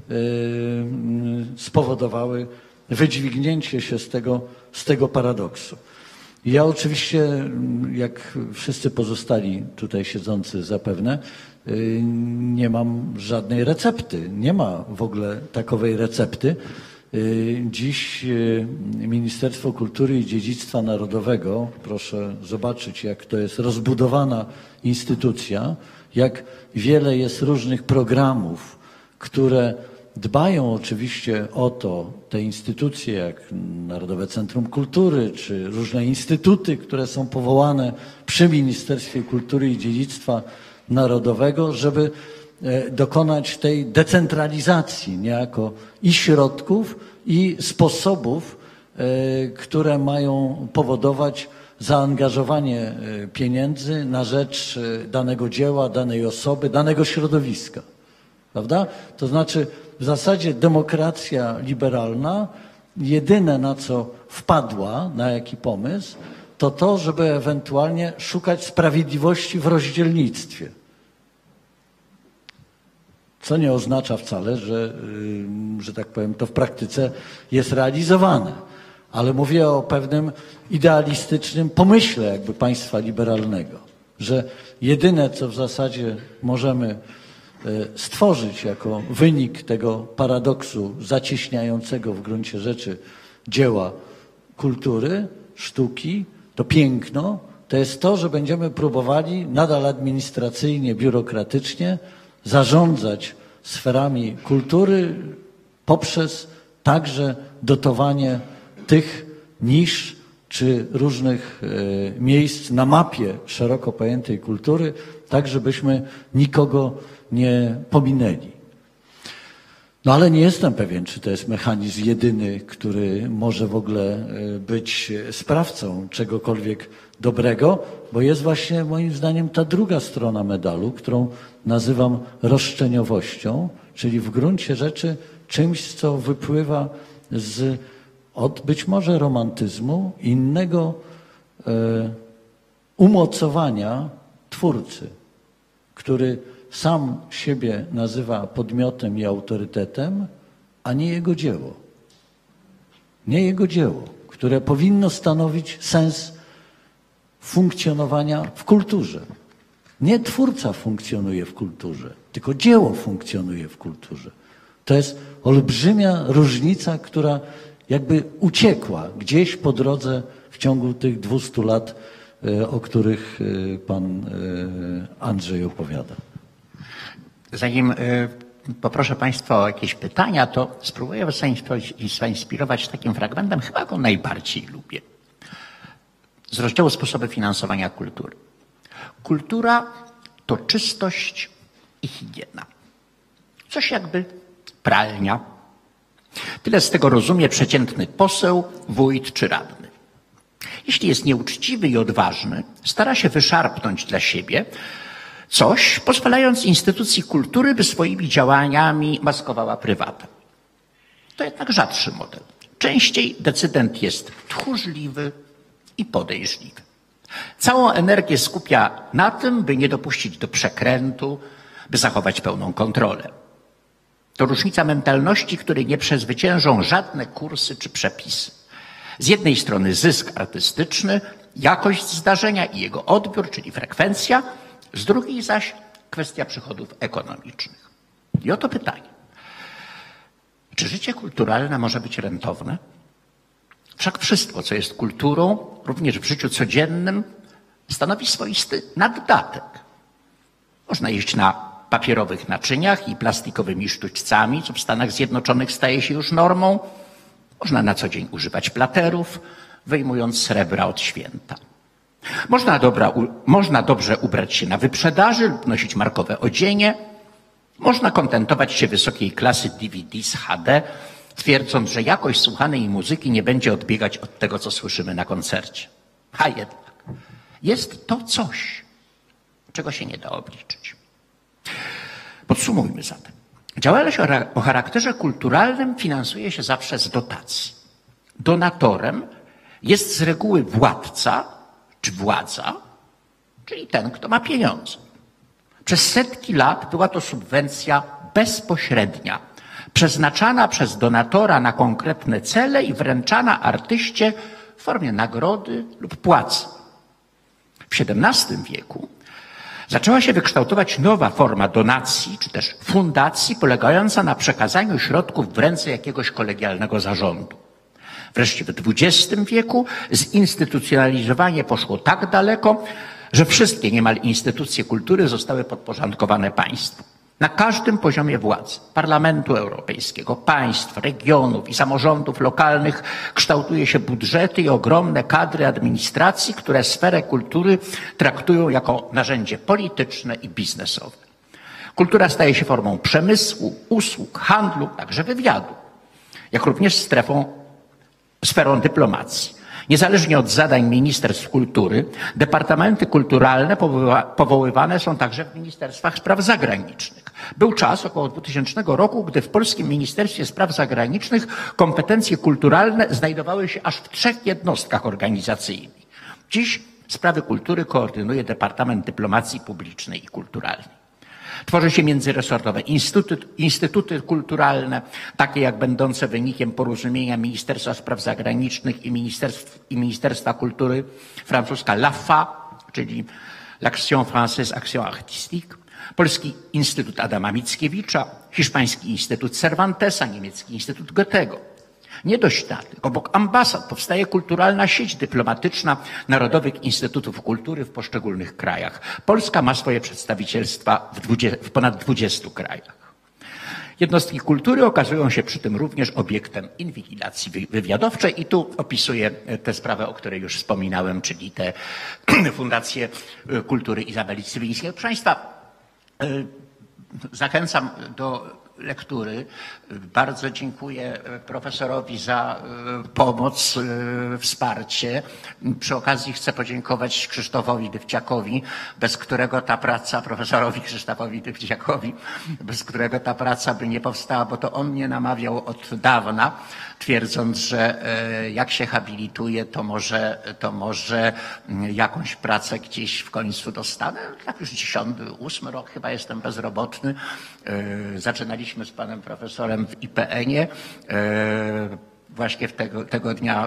spowodowały wydźwignięcie się z tego, z tego paradoksu. Ja oczywiście, jak wszyscy pozostali tutaj siedzący zapewne, nie mam żadnej recepty. Nie ma w ogóle takowej recepty. Dziś Ministerstwo Kultury i Dziedzictwa Narodowego, proszę zobaczyć, jak to jest rozbudowana instytucja, jak wiele jest różnych programów, które dbają oczywiście o to, te instytucje jak Narodowe Centrum Kultury, czy różne instytuty, które są powołane przy Ministerstwie Kultury i Dziedzictwa Narodowego, żeby dokonać tej decentralizacji niejako i środków, i sposobów, które mają powodować zaangażowanie pieniędzy na rzecz danego dzieła, danej osoby, danego środowiska. Prawda? To znaczy w zasadzie demokracja liberalna jedyne na co wpadła, na jaki pomysł, to to, żeby ewentualnie szukać sprawiedliwości w rozdzielnictwie. Co nie oznacza wcale, że, że tak powiem, to w praktyce jest realizowane. Ale mówię o pewnym idealistycznym pomyśle jakby państwa liberalnego, że jedyne, co w zasadzie możemy stworzyć jako wynik tego paradoksu zacieśniającego w gruncie rzeczy dzieła kultury, sztuki, to piękno, to jest to, że będziemy próbowali nadal administracyjnie, biurokratycznie zarządzać sferami kultury poprzez także dotowanie tych nisz czy różnych miejsc na mapie szeroko pojętej kultury, tak żebyśmy nikogo nie pominęli. No ale nie jestem pewien, czy to jest mechanizm jedyny, który może w ogóle być sprawcą czegokolwiek dobrego, bo jest właśnie moim zdaniem ta druga strona medalu, którą nazywam roszczeniowością, czyli w gruncie rzeczy czymś, co wypływa z od być może romantyzmu, innego e, umocowania twórcy, który sam siebie nazywa podmiotem i autorytetem, a nie jego dzieło. Nie jego dzieło, które powinno stanowić sens funkcjonowania w kulturze. Nie twórca funkcjonuje w kulturze, tylko dzieło funkcjonuje w kulturze. To jest olbrzymia różnica, która jakby uciekła gdzieś po drodze w ciągu tych dwustu lat, o których pan Andrzej opowiada. Zanim poproszę Państwa o jakieś pytania, to spróbuję Was zainspirować takim fragmentem, chyba go najbardziej lubię. Z rozdziału Sposoby finansowania kultury. Kultura to czystość i higiena. Coś jakby pralnia. Tyle z tego rozumie przeciętny poseł, wójt czy radny. Jeśli jest nieuczciwy i odważny, stara się wyszarpnąć dla siebie coś, pozwalając instytucji kultury, by swoimi działaniami maskowała prywatę. To jednak rzadszy model. Częściej decydent jest tchórzliwy i podejrzliwy. Całą energię skupia na tym, by nie dopuścić do przekrętu, by zachować pełną kontrolę. To różnica mentalności, której nie przezwyciężą żadne kursy czy przepisy. Z jednej strony zysk artystyczny, jakość zdarzenia i jego odbiór, czyli frekwencja, z drugiej zaś kwestia przychodów ekonomicznych. I oto pytanie. Czy życie kulturalne może być rentowne? Wszak wszystko, co jest kulturą, również w życiu codziennym, stanowi swoisty naddatek. Można jeść na papierowych naczyniach i plastikowymi sztućcami, co w Stanach Zjednoczonych staje się już normą. Można na co dzień używać platerów, wyjmując srebra od święta. Można, dobra, u, można dobrze ubrać się na wyprzedaży lub nosić markowe odzienie. Można kontentować się wysokiej klasy D V D z H D, twierdząc, że jakość słuchanej muzyki nie będzie odbiegać od tego, co słyszymy na koncercie. A jednak jest to coś, czego się nie da obliczyć. Podsumujmy zatem. Działalność o charakterze kulturalnym finansuje się zawsze z dotacji. Donatorem jest z reguły władca czy władza, czyli ten, kto ma pieniądze. Przez setki lat była to subwencja bezpośrednia, przeznaczana przez donatora na konkretne cele i wręczana artyście w formie nagrody lub płacy. W siedemnastym wieku zaczęła się wykształtować nowa forma donacji czy też fundacji polegająca na przekazaniu środków w ręce jakiegoś kolegialnego zarządu. Wreszcie w dwudziestym wieku zinstytucjonalizowanie poszło tak daleko, że wszystkie niemal instytucje kultury zostały podporządkowane państwu. Na każdym poziomie władzy, Parlamentu Europejskiego, państw, regionów i samorządów lokalnych kształtuje się budżety i ogromne kadry administracji, które sferę kultury traktują jako narzędzie polityczne i biznesowe. Kultura staje się formą przemysłu, usług, handlu, także wywiadu, jak również strefą, sferą dyplomacji. Niezależnie od zadań ministerstw kultury, departamenty kulturalne powoływane są także w Ministerstwach Spraw Zagranicznych. Był czas, około dwutysięcznego roku, gdy w polskim Ministerstwie Spraw Zagranicznych kompetencje kulturalne znajdowały się aż w trzech jednostkach organizacyjnych. Dziś sprawy kultury koordynuje Departament Dyplomacji Publicznej i Kulturalnej. Tworzy się międzyresortowe instytuty, instytuty kulturalne, takie jak będące wynikiem porozumienia Ministerstwa Spraw Zagranicznych i, Ministerstw, i Ministerstwa Kultury francuska L A F A, czyli l'Action Française Action Artistique, Polski Instytut Adama Mickiewicza, Hiszpański Instytut Cervantesa, Niemiecki Instytut Goethego. Nie dość na tym. Obok ambasad powstaje kulturalna sieć dyplomatyczna Narodowych Instytutów Kultury w poszczególnych krajach. Polska ma swoje przedstawicielstwa w, dwudziestu, w ponad dwudziestu krajach. Jednostki kultury okazują się przy tym również obiektem inwigilacji wywiadowczej i tu opisuję tę sprawę, o której już wspominałem, czyli te Fundacje Kultury Izabeli Cywińskiej. Proszę Państwa, zachęcam do lektury. Bardzo dziękuję profesorowi za pomoc, wsparcie. Przy okazji chcę podziękować Krzysztofowi Dywciakowi, bez którego ta praca, profesorowi Krzysztofowi Dywciakowi, bez którego ta praca by nie powstała, bo to on mnie namawiał od dawna, twierdząc, że jak się habilituje, to może, to może jakąś pracę gdzieś w końcu dostanę. Tak już dziesiąty, ósmy rok chyba jestem bezrobotny. Zaczynaliśmy z panem profesorem w I P N ie. Właśnie w tego, tego dnia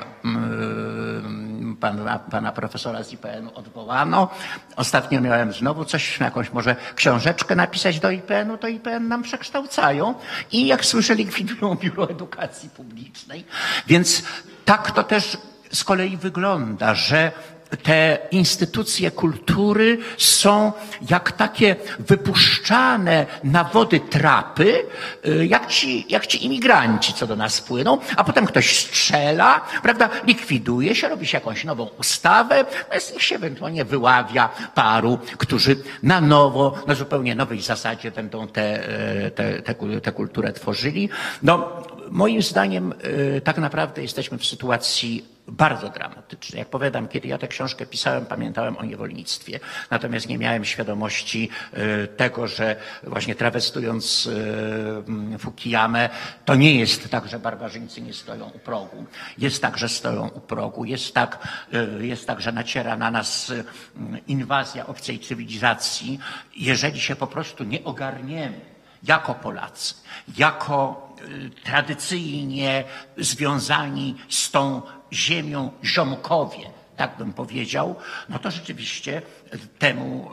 pana, pana profesora z I P N u odwołano. Ostatnio miałem znowu coś, jakąś może książeczkę napisać do I P N u, to I P N nam przekształcają i jak słyszę likwidują Biuro Edukacji Publicznej. Więc tak to też z kolei wygląda, że te instytucje kultury są jak takie wypuszczane na wody trapy, jak ci, jak ci imigranci, co do nas płyną, a potem ktoś strzela, prawda, likwiduje się, robi się jakąś nową ustawę, no z nich się ewentualnie wyławia paru, którzy na nowo, na zupełnie nowej zasadzie będą tę te, te, te, te kulturę tworzyli. No, moim zdaniem tak naprawdę jesteśmy w sytuacji bardzo dramatyczne. Jak powiadam, kiedy ja tę książkę pisałem, pamiętałem o niewolnictwie. Natomiast nie miałem świadomości tego, że właśnie trawestując Fukuyamę, to nie jest tak, że barbarzyńcy nie stoją u progu. Jest tak, że stoją u progu. Jest tak, jest tak, że naciera na nas inwazja obcej cywilizacji. Jeżeli się po prostu nie ogarniemy jako Polacy, jako tradycyjnie związani z tą ziemią ziomkowie, tak bym powiedział, no to rzeczywiście temu,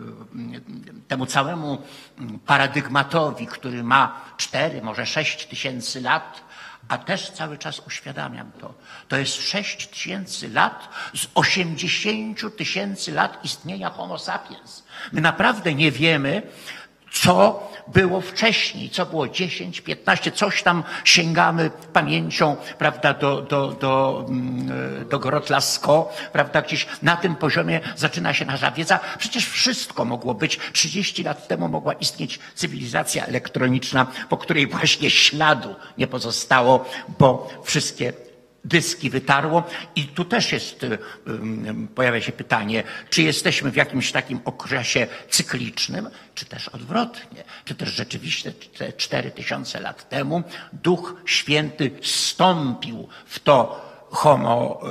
temu całemu paradygmatowi, który ma cztery, może sześć tysięcy lat, a też cały czas uświadamiam to, to jest sześć tysięcy lat z osiemdziesięciu tysięcy lat istnienia Homo sapiens. My naprawdę nie wiemy, co było wcześniej, co było dziesięć, piętnaście, coś tam sięgamy pamięcią, prawda, do, do, do, do Grotlasko, prawda, gdzieś na tym poziomie zaczyna się nasza wiedza. Przecież wszystko mogło być. trzydzieści lat temu mogła istnieć cywilizacja elektroniczna, po której właśnie śladu nie pozostało, bo wszystkie dyski wytarło i tu też jest, pojawia się pytanie, czy jesteśmy w jakimś takim okresie cyklicznym, czy też odwrotnie, czy też rzeczywiście te cztery tysiące lat temu Duch Święty wstąpił w to homo,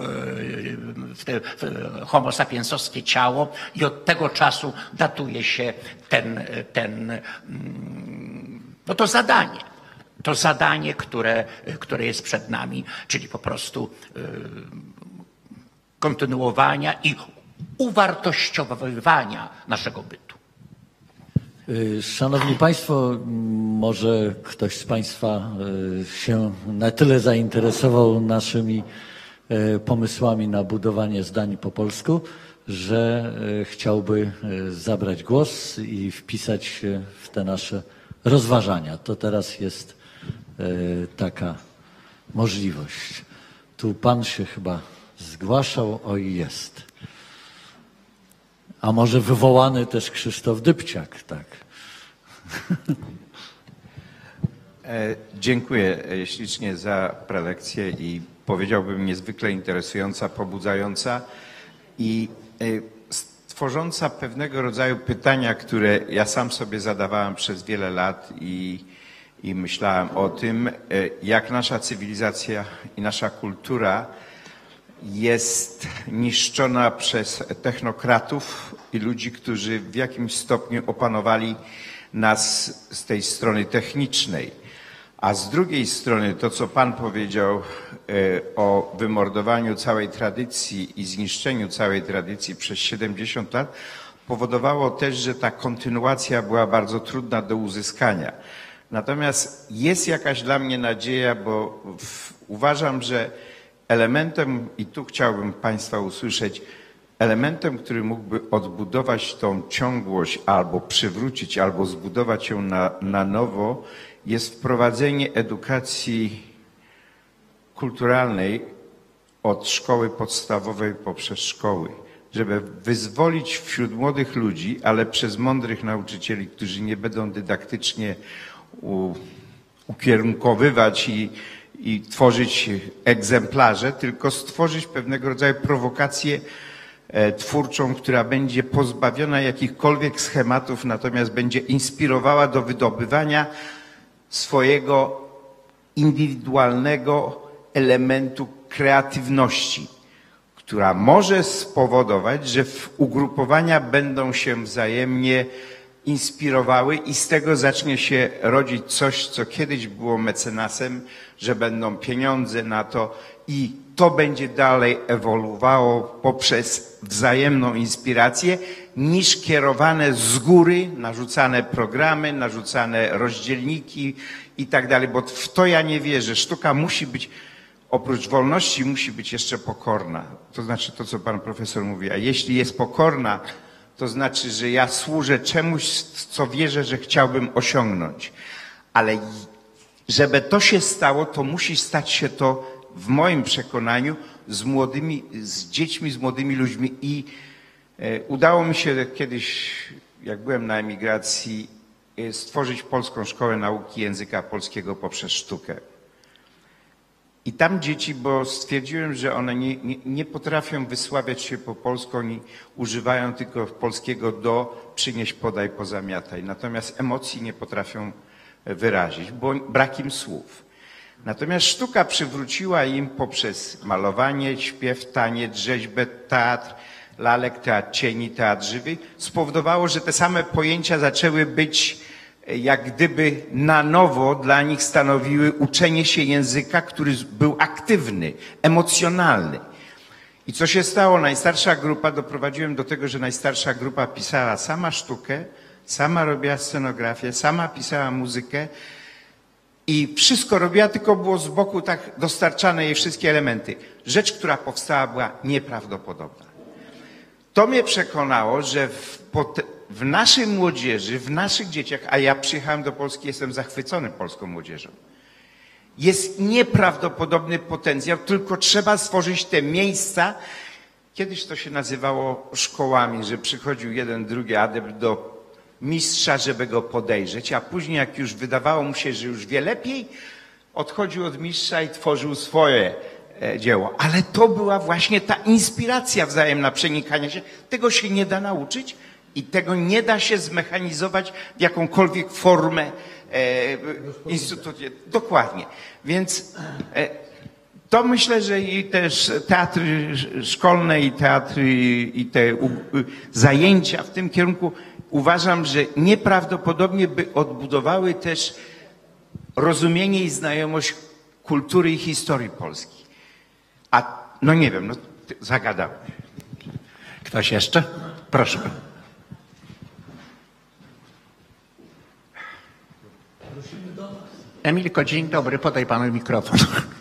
homo sapiensowskie ciało i od tego czasu datuje się ten, ten, no to zadanie. To zadanie, które, które jest przed nami, czyli po prostu kontynuowania i uwartościowywania naszego bytu. Szanowni Państwo, może ktoś z Państwa się na tyle zainteresował naszymi pomysłami na budowanie zdań po polsku, że chciałby zabrać głos i wpisać się w te nasze rozważania. To teraz jest taka możliwość. Tu Pan się chyba zgłaszał, o i jest. A może wywołany też Krzysztof Dybciak, tak. E, dziękuję ślicznie za prelekcję i powiedziałbym niezwykle interesująca, pobudzająca i e, stworząca pewnego rodzaju pytania, które ja sam sobie zadawałem przez wiele lat i, i myślałem o tym, e, jak nasza cywilizacja i nasza kultura jest niszczona przez technokratów i ludzi, którzy w jakimś stopniu opanowali nas z tej strony technicznej. A z drugiej strony to, co Pan powiedział o wymordowaniu całej tradycji i zniszczeniu całej tradycji przez siedemdziesiąt lat, powodowało też, że ta kontynuacja była bardzo trudna do uzyskania. Natomiast jest jakaś dla mnie nadzieja, bo w, uważam, że elementem, i tu chciałbym Państwa usłyszeć, elementem, który mógłby odbudować tą ciągłość albo przywrócić, albo zbudować ją na, na nowo, jest wprowadzenie edukacji kulturalnej od szkoły podstawowej poprzez szkoły, żeby wyzwolić wśród młodych ludzi, ale przez mądrych nauczycieli, którzy nie będą dydaktycznie u, ukierunkowywać i i tworzyć egzemplarze, tylko stworzyć pewnego rodzaju prowokację twórczą, która będzie pozbawiona jakichkolwiek schematów, natomiast będzie inspirowała do wydobywania swojego indywidualnego elementu kreatywności, która może spowodować, że ugrupowania będą się wzajemnie inspirowały i z tego zacznie się rodzić coś, co kiedyś było mecenasem, że będą pieniądze na to i to będzie dalej ewoluowało poprzez wzajemną inspirację, niż kierowane z góry, narzucane programy, narzucane rozdzielniki i tak dalej, bo w to ja nie wierzę. Sztuka musi być, oprócz wolności, musi być jeszcze pokorna. To znaczy to, co Pan Profesor mówi, a jeśli jest pokorna, to znaczy, że ja służę czemuś, co wierzę, że chciałbym osiągnąć. Ale żeby to się stało, to musi stać się to w moim przekonaniu z młodymi, z dziećmi, z młodymi ludźmi. I e, udało mi się kiedyś, jak byłem na emigracji, e, stworzyć Polską Szkołę Nauki Języka Polskiego poprzez sztukę. I tam dzieci, bo stwierdziłem, że one nie, nie, nie potrafią wysławiać się po polsku, oni używają tylko polskiego do przynieś, podaj, pozamiataj. Natomiast emocji nie potrafią wyrazić, bo brak im słów. Natomiast sztuka przywróciła im poprzez malowanie, śpiew, taniec, rzeźbę, teatr, lalek, teatr cieni, teatr żywy, spowodowało, że te same pojęcia zaczęły być jak gdyby na nowo dla nich stanowiły uczenie się języka, który był aktywny, emocjonalny. I co się stało? Najstarsza grupa, doprowadziłem do tego, że najstarsza grupa pisała sama sztukę, sama robiła scenografię, sama pisała muzykę i wszystko robiła, tylko było z boku tak dostarczane jej wszystkie elementy. Rzecz, która powstała, była nieprawdopodobna. To mnie przekonało, że w, w naszej młodzieży, w naszych dzieciach, a ja przyjechałem do Polski, jestem zachwycony polską młodzieżą, jest nieprawdopodobny potencjał, tylko trzeba stworzyć te miejsca. Kiedyś to się nazywało szkołami, że przychodził jeden, drugi adept do mistrza, żeby go podejrzeć, a później jak już wydawało mu się, że już wie lepiej, odchodził od mistrza i tworzył swoje dzieło. Ale to była właśnie ta inspiracja wzajemna, przenikania się. Tego się nie da nauczyć i tego nie da się zmechanizować w jakąkolwiek formę e, instytucji. Dokładnie. Więc e, To myślę, że i też teatry szkolne i teatry i te zajęcia w tym kierunku uważam, że nieprawdopodobnie by odbudowały też rozumienie i znajomość kultury i historii Polski. A no nie wiem, no zagadałem. Ktoś jeszcze? Proszę. Emilko, dzień dobry, podaj panu mikrofon.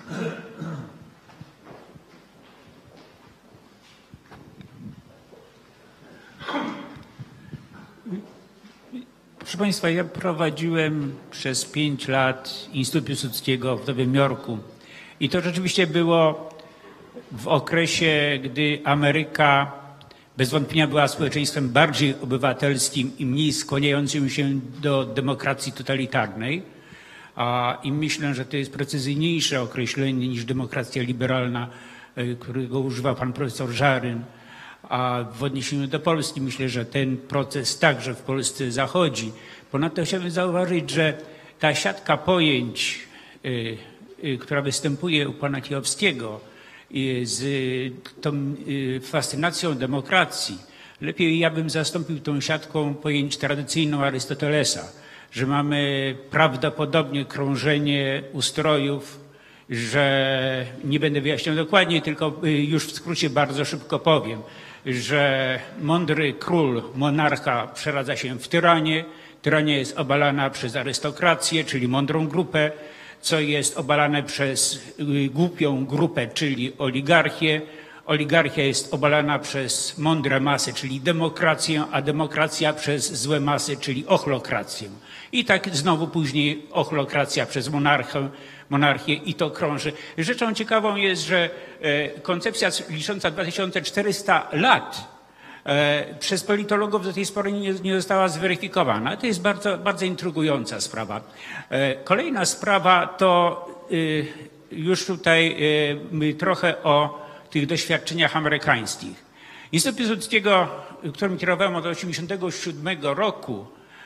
Proszę Państwa, ja prowadziłem przez pięć lat Instytut Piłsudskiego w Nowym Jorku i to rzeczywiście było w okresie, gdy Ameryka bez wątpienia była społeczeństwem bardziej obywatelskim i mniej skłaniającym się do demokracji totalitarnej. I myślę, że to jest precyzyjniejsze określenie niż demokracja liberalna, którego używa pan profesor Żaryn. A w odniesieniu do Polski myślę, że ten proces także w Polsce zachodzi. Ponadto chciałbym zauważyć, że ta siatka pojęć, y, y, która występuje u pana Kijowskiego y, z tą y, fascynacją demokracji, lepiej ja bym zastąpił tą siatką pojęć tradycyjną Arystotelesa, że mamy prawdopodobnie krążenie ustrojów, że nie będę wyjaśniał dokładnie, tylko już w skrócie bardzo szybko powiem, że mądry król, monarcha przeradza się w tyranię, tyrania jest obalana przez arystokrację, czyli mądrą grupę, co jest obalane przez głupią grupę, czyli oligarchię. Oligarchia jest obalana przez mądre masy, czyli demokrację, a demokracja przez złe masy, czyli ochlokrację. I tak znowu później ochlokracja przez monarchę, monarchię i to krąży. Rzeczą ciekawą jest, że koncepcja licząca dwa tysiące czterysta lat przez politologów do tej pory nie, nie została zweryfikowana. To jest bardzo, bardzo intrygująca sprawa. Kolejna sprawa to już tutaj trochę o tych doświadczeniach amerykańskich. Instytut Piłsudskiego, którym kierowałem od tysiąc dziewięćset osiemdziesiątego siódmego roku,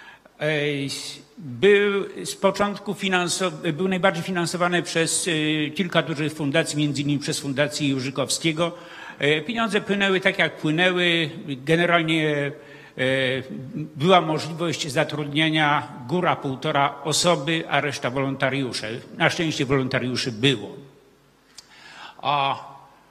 był z początku finansow- był najbardziej finansowany przez kilka dużych fundacji, między innymi przez Fundację Jurzykowskiego. Pieniądze płynęły tak, jak płynęły. Generalnie była możliwość zatrudniania góra półtora osoby, a reszta wolontariusze. Na szczęście wolontariuszy było. A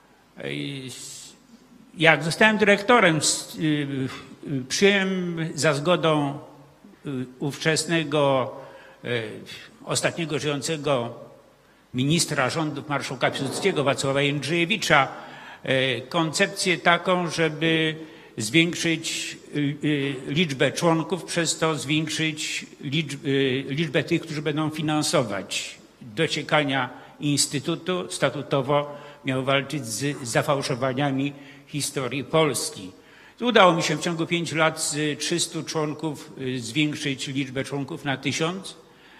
jak zostałem dyrektorem, przyjąłem za zgodą ówczesnego, ostatniego żyjącego ministra rządów marszałka Piłsudskiego, Wacława Jędrzejewicza, koncepcję taką, żeby zwiększyć liczbę członków, przez to zwiększyć liczbę tych, którzy będą finansować dociekania Instytutu. Statutowo miał walczyć z zafałszowaniami historii Polski. Udało mi się w ciągu pięciu lat z trzystu członków zwiększyć liczbę członków na tysiąc.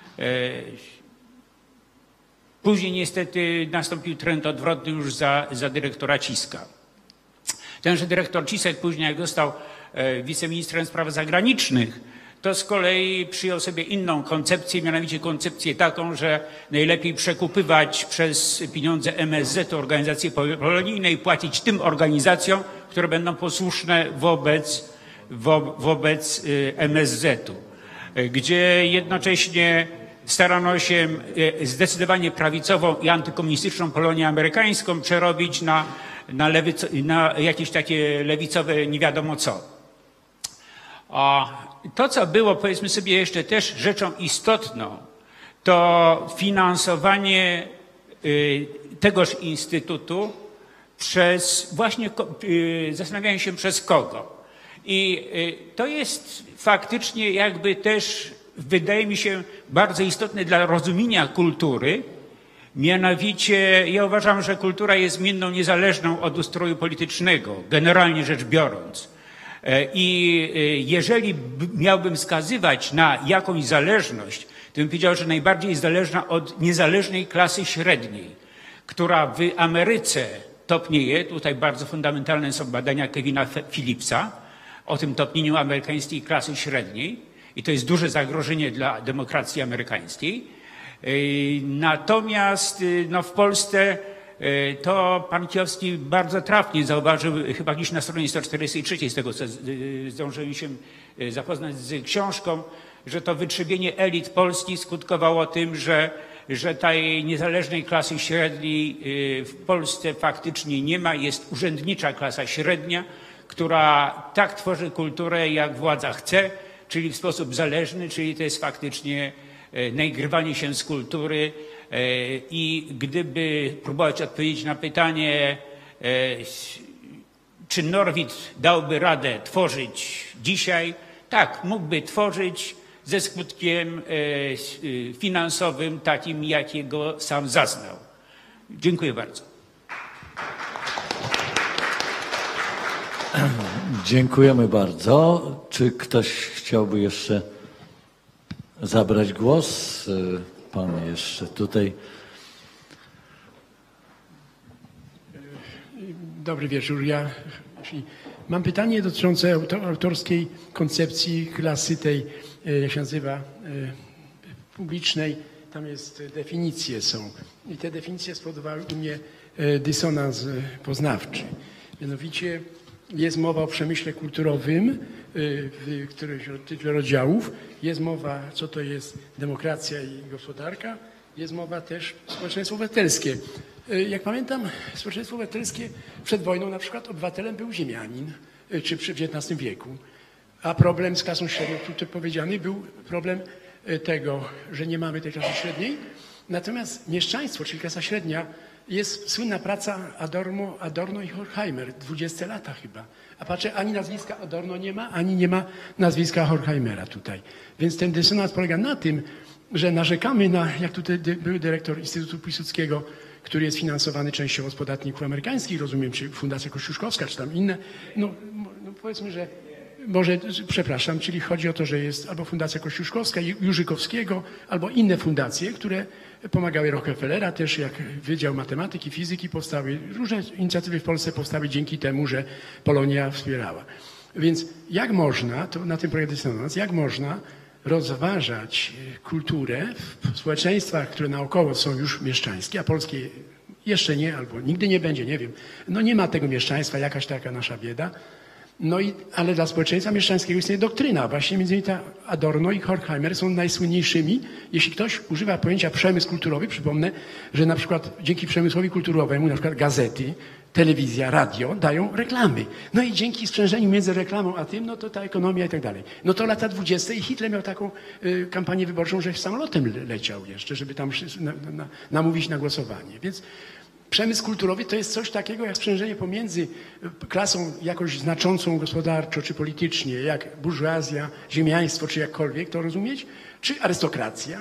Później niestety nastąpił trend odwrotny już za, za dyrektora Ciska. Tenże dyrektor Cisek później, jak został wiceministrem spraw zagranicznych, to z kolei przyjął sobie inną koncepcję, mianowicie koncepcję taką, że najlepiej przekupywać przez pieniądze M S Z, organizacje polonijne, i płacić tym organizacjom, które będą posłuszne wobec, wo, wobec M S Z-u, gdzie jednocześnie starano się zdecydowanie prawicową i antykomunistyczną Polonię amerykańską przerobić na, na, lewico, na jakieś takie lewicowe nie wiadomo co. A to, co było, powiedzmy sobie jeszcze też rzeczą istotną, to finansowanie tegoż instytutu przez właśnie, zastanawiałem się przez kogo. I to jest faktycznie jakby też, wydaje mi się, bardzo istotne dla rozumienia kultury. Mianowicie ja uważam, że kultura jest zmienną niezależną od ustroju politycznego, generalnie rzecz biorąc. I jeżeli miałbym wskazywać na jakąś zależność, to bym powiedział, że najbardziej jest zależna od niezależnej klasy średniej, która w Ameryce topnieje. Tutaj bardzo fundamentalne są badania Kevina Phillipsa o tym topnieniu amerykańskiej klasy średniej i to jest duże zagrożenie dla demokracji amerykańskiej. Natomiast no, w Polsce to pan Kijowski bardzo trafnie zauważył, chyba gdzieś na stronie sto czterdzieści trzy, z tego co zdążyłem się zapoznać z książką, że to wytrzebienie elit Polski skutkowało tym, że, że tej niezależnej klasy średniej w Polsce faktycznie nie ma. Jest urzędnicza klasa średnia, która tak tworzy kulturę, jak władza chce, czyli w sposób zależny, czyli to jest faktycznie naigrywanie się z kultury. I gdyby próbować odpowiedzieć na pytanie, czy Norwid dałby radę tworzyć dzisiaj, tak, mógłby tworzyć ze skutkiem finansowym takim, jakiego sam zaznał. Dziękuję bardzo. Dziękujemy bardzo. Czy ktoś chciałby jeszcze zabrać głos? Pan jeszcze tutaj. Dobry wieczór. Ja mam pytanie dotyczące autorskiej koncepcji klasy tej, jak się nazywa, publicznej. Tam jest, definicje są. I te definicje spowodowały u mnie dysonans poznawczy. Mianowicie jest mowa o przemyśle kulturowym, w którymś tytule rozdziałów. Jest mowa, co to jest demokracja i gospodarka. Jest mowa też społeczeństwo obywatelskie. Jak pamiętam, społeczeństwo obywatelskie przed wojną na przykład obywatelem był ziemianin, czy w dziewiętnastym wieku. A problem z klasą średnią, tutaj powiedziany, był problem tego, że nie mamy tej klasy średniej. Natomiast mieszczaństwo, czyli klasa średnia, jest słynna praca Adorno, Adorno i Horkheimer, dwudzieste lata chyba. A patrzę, ani nazwiska Adorno nie ma, ani nie ma nazwiska Horkheimera tutaj. Więc ten dysonans polega na tym, że narzekamy na, jak tutaj był dyrektor Instytutu Piłsudskiego, który jest finansowany częściowo z podatników amerykańskich, rozumiem, czy Fundacja Kościuszkowska, czy tam inne. No, no powiedzmy, że może, przepraszam, czyli chodzi o to, że jest albo Fundacja Kościuszkowska, Jurzykowskiego, albo inne fundacje, które pomagały Rockefellera też, jak Wydział Matematyki, Fizyki powstały. Różne inicjatywy w Polsce powstały dzięki temu, że Polonia wspierała. Więc jak można, to na tym polega dysonans, jak można rozważać kulturę w społeczeństwach, które naokoło są już mieszczańskie, a polskie jeszcze nie, albo nigdy nie będzie, nie wiem. No nie ma tego mieszczaństwa, jakaś taka nasza bieda. No i, ale dla społeczeństwa mieszczańskiego istnieje doktryna. Właśnie między innymi ta Adorno i Horkheimer są najsłynniejszymi. Jeśli ktoś używa pojęcia przemysł kulturowy, przypomnę, że na przykład dzięki przemysłowi kulturowemu, na przykład gazety, telewizja, radio dają reklamy. No i dzięki sprzężeniu między reklamą a tym, no to ta ekonomia i tak dalej. No to lata dwudzieste i Hitler miał taką y, kampanię wyborczą, że samolotem le leciał jeszcze, żeby tam na, na, namówić na głosowanie. Więc przemysł kulturowy to jest coś takiego jak sprzężenie pomiędzy klasą jakoś znaczącą gospodarczo czy politycznie, jak burżuazja, ziemiaństwo czy jakkolwiek to rozumieć, czy arystokracja,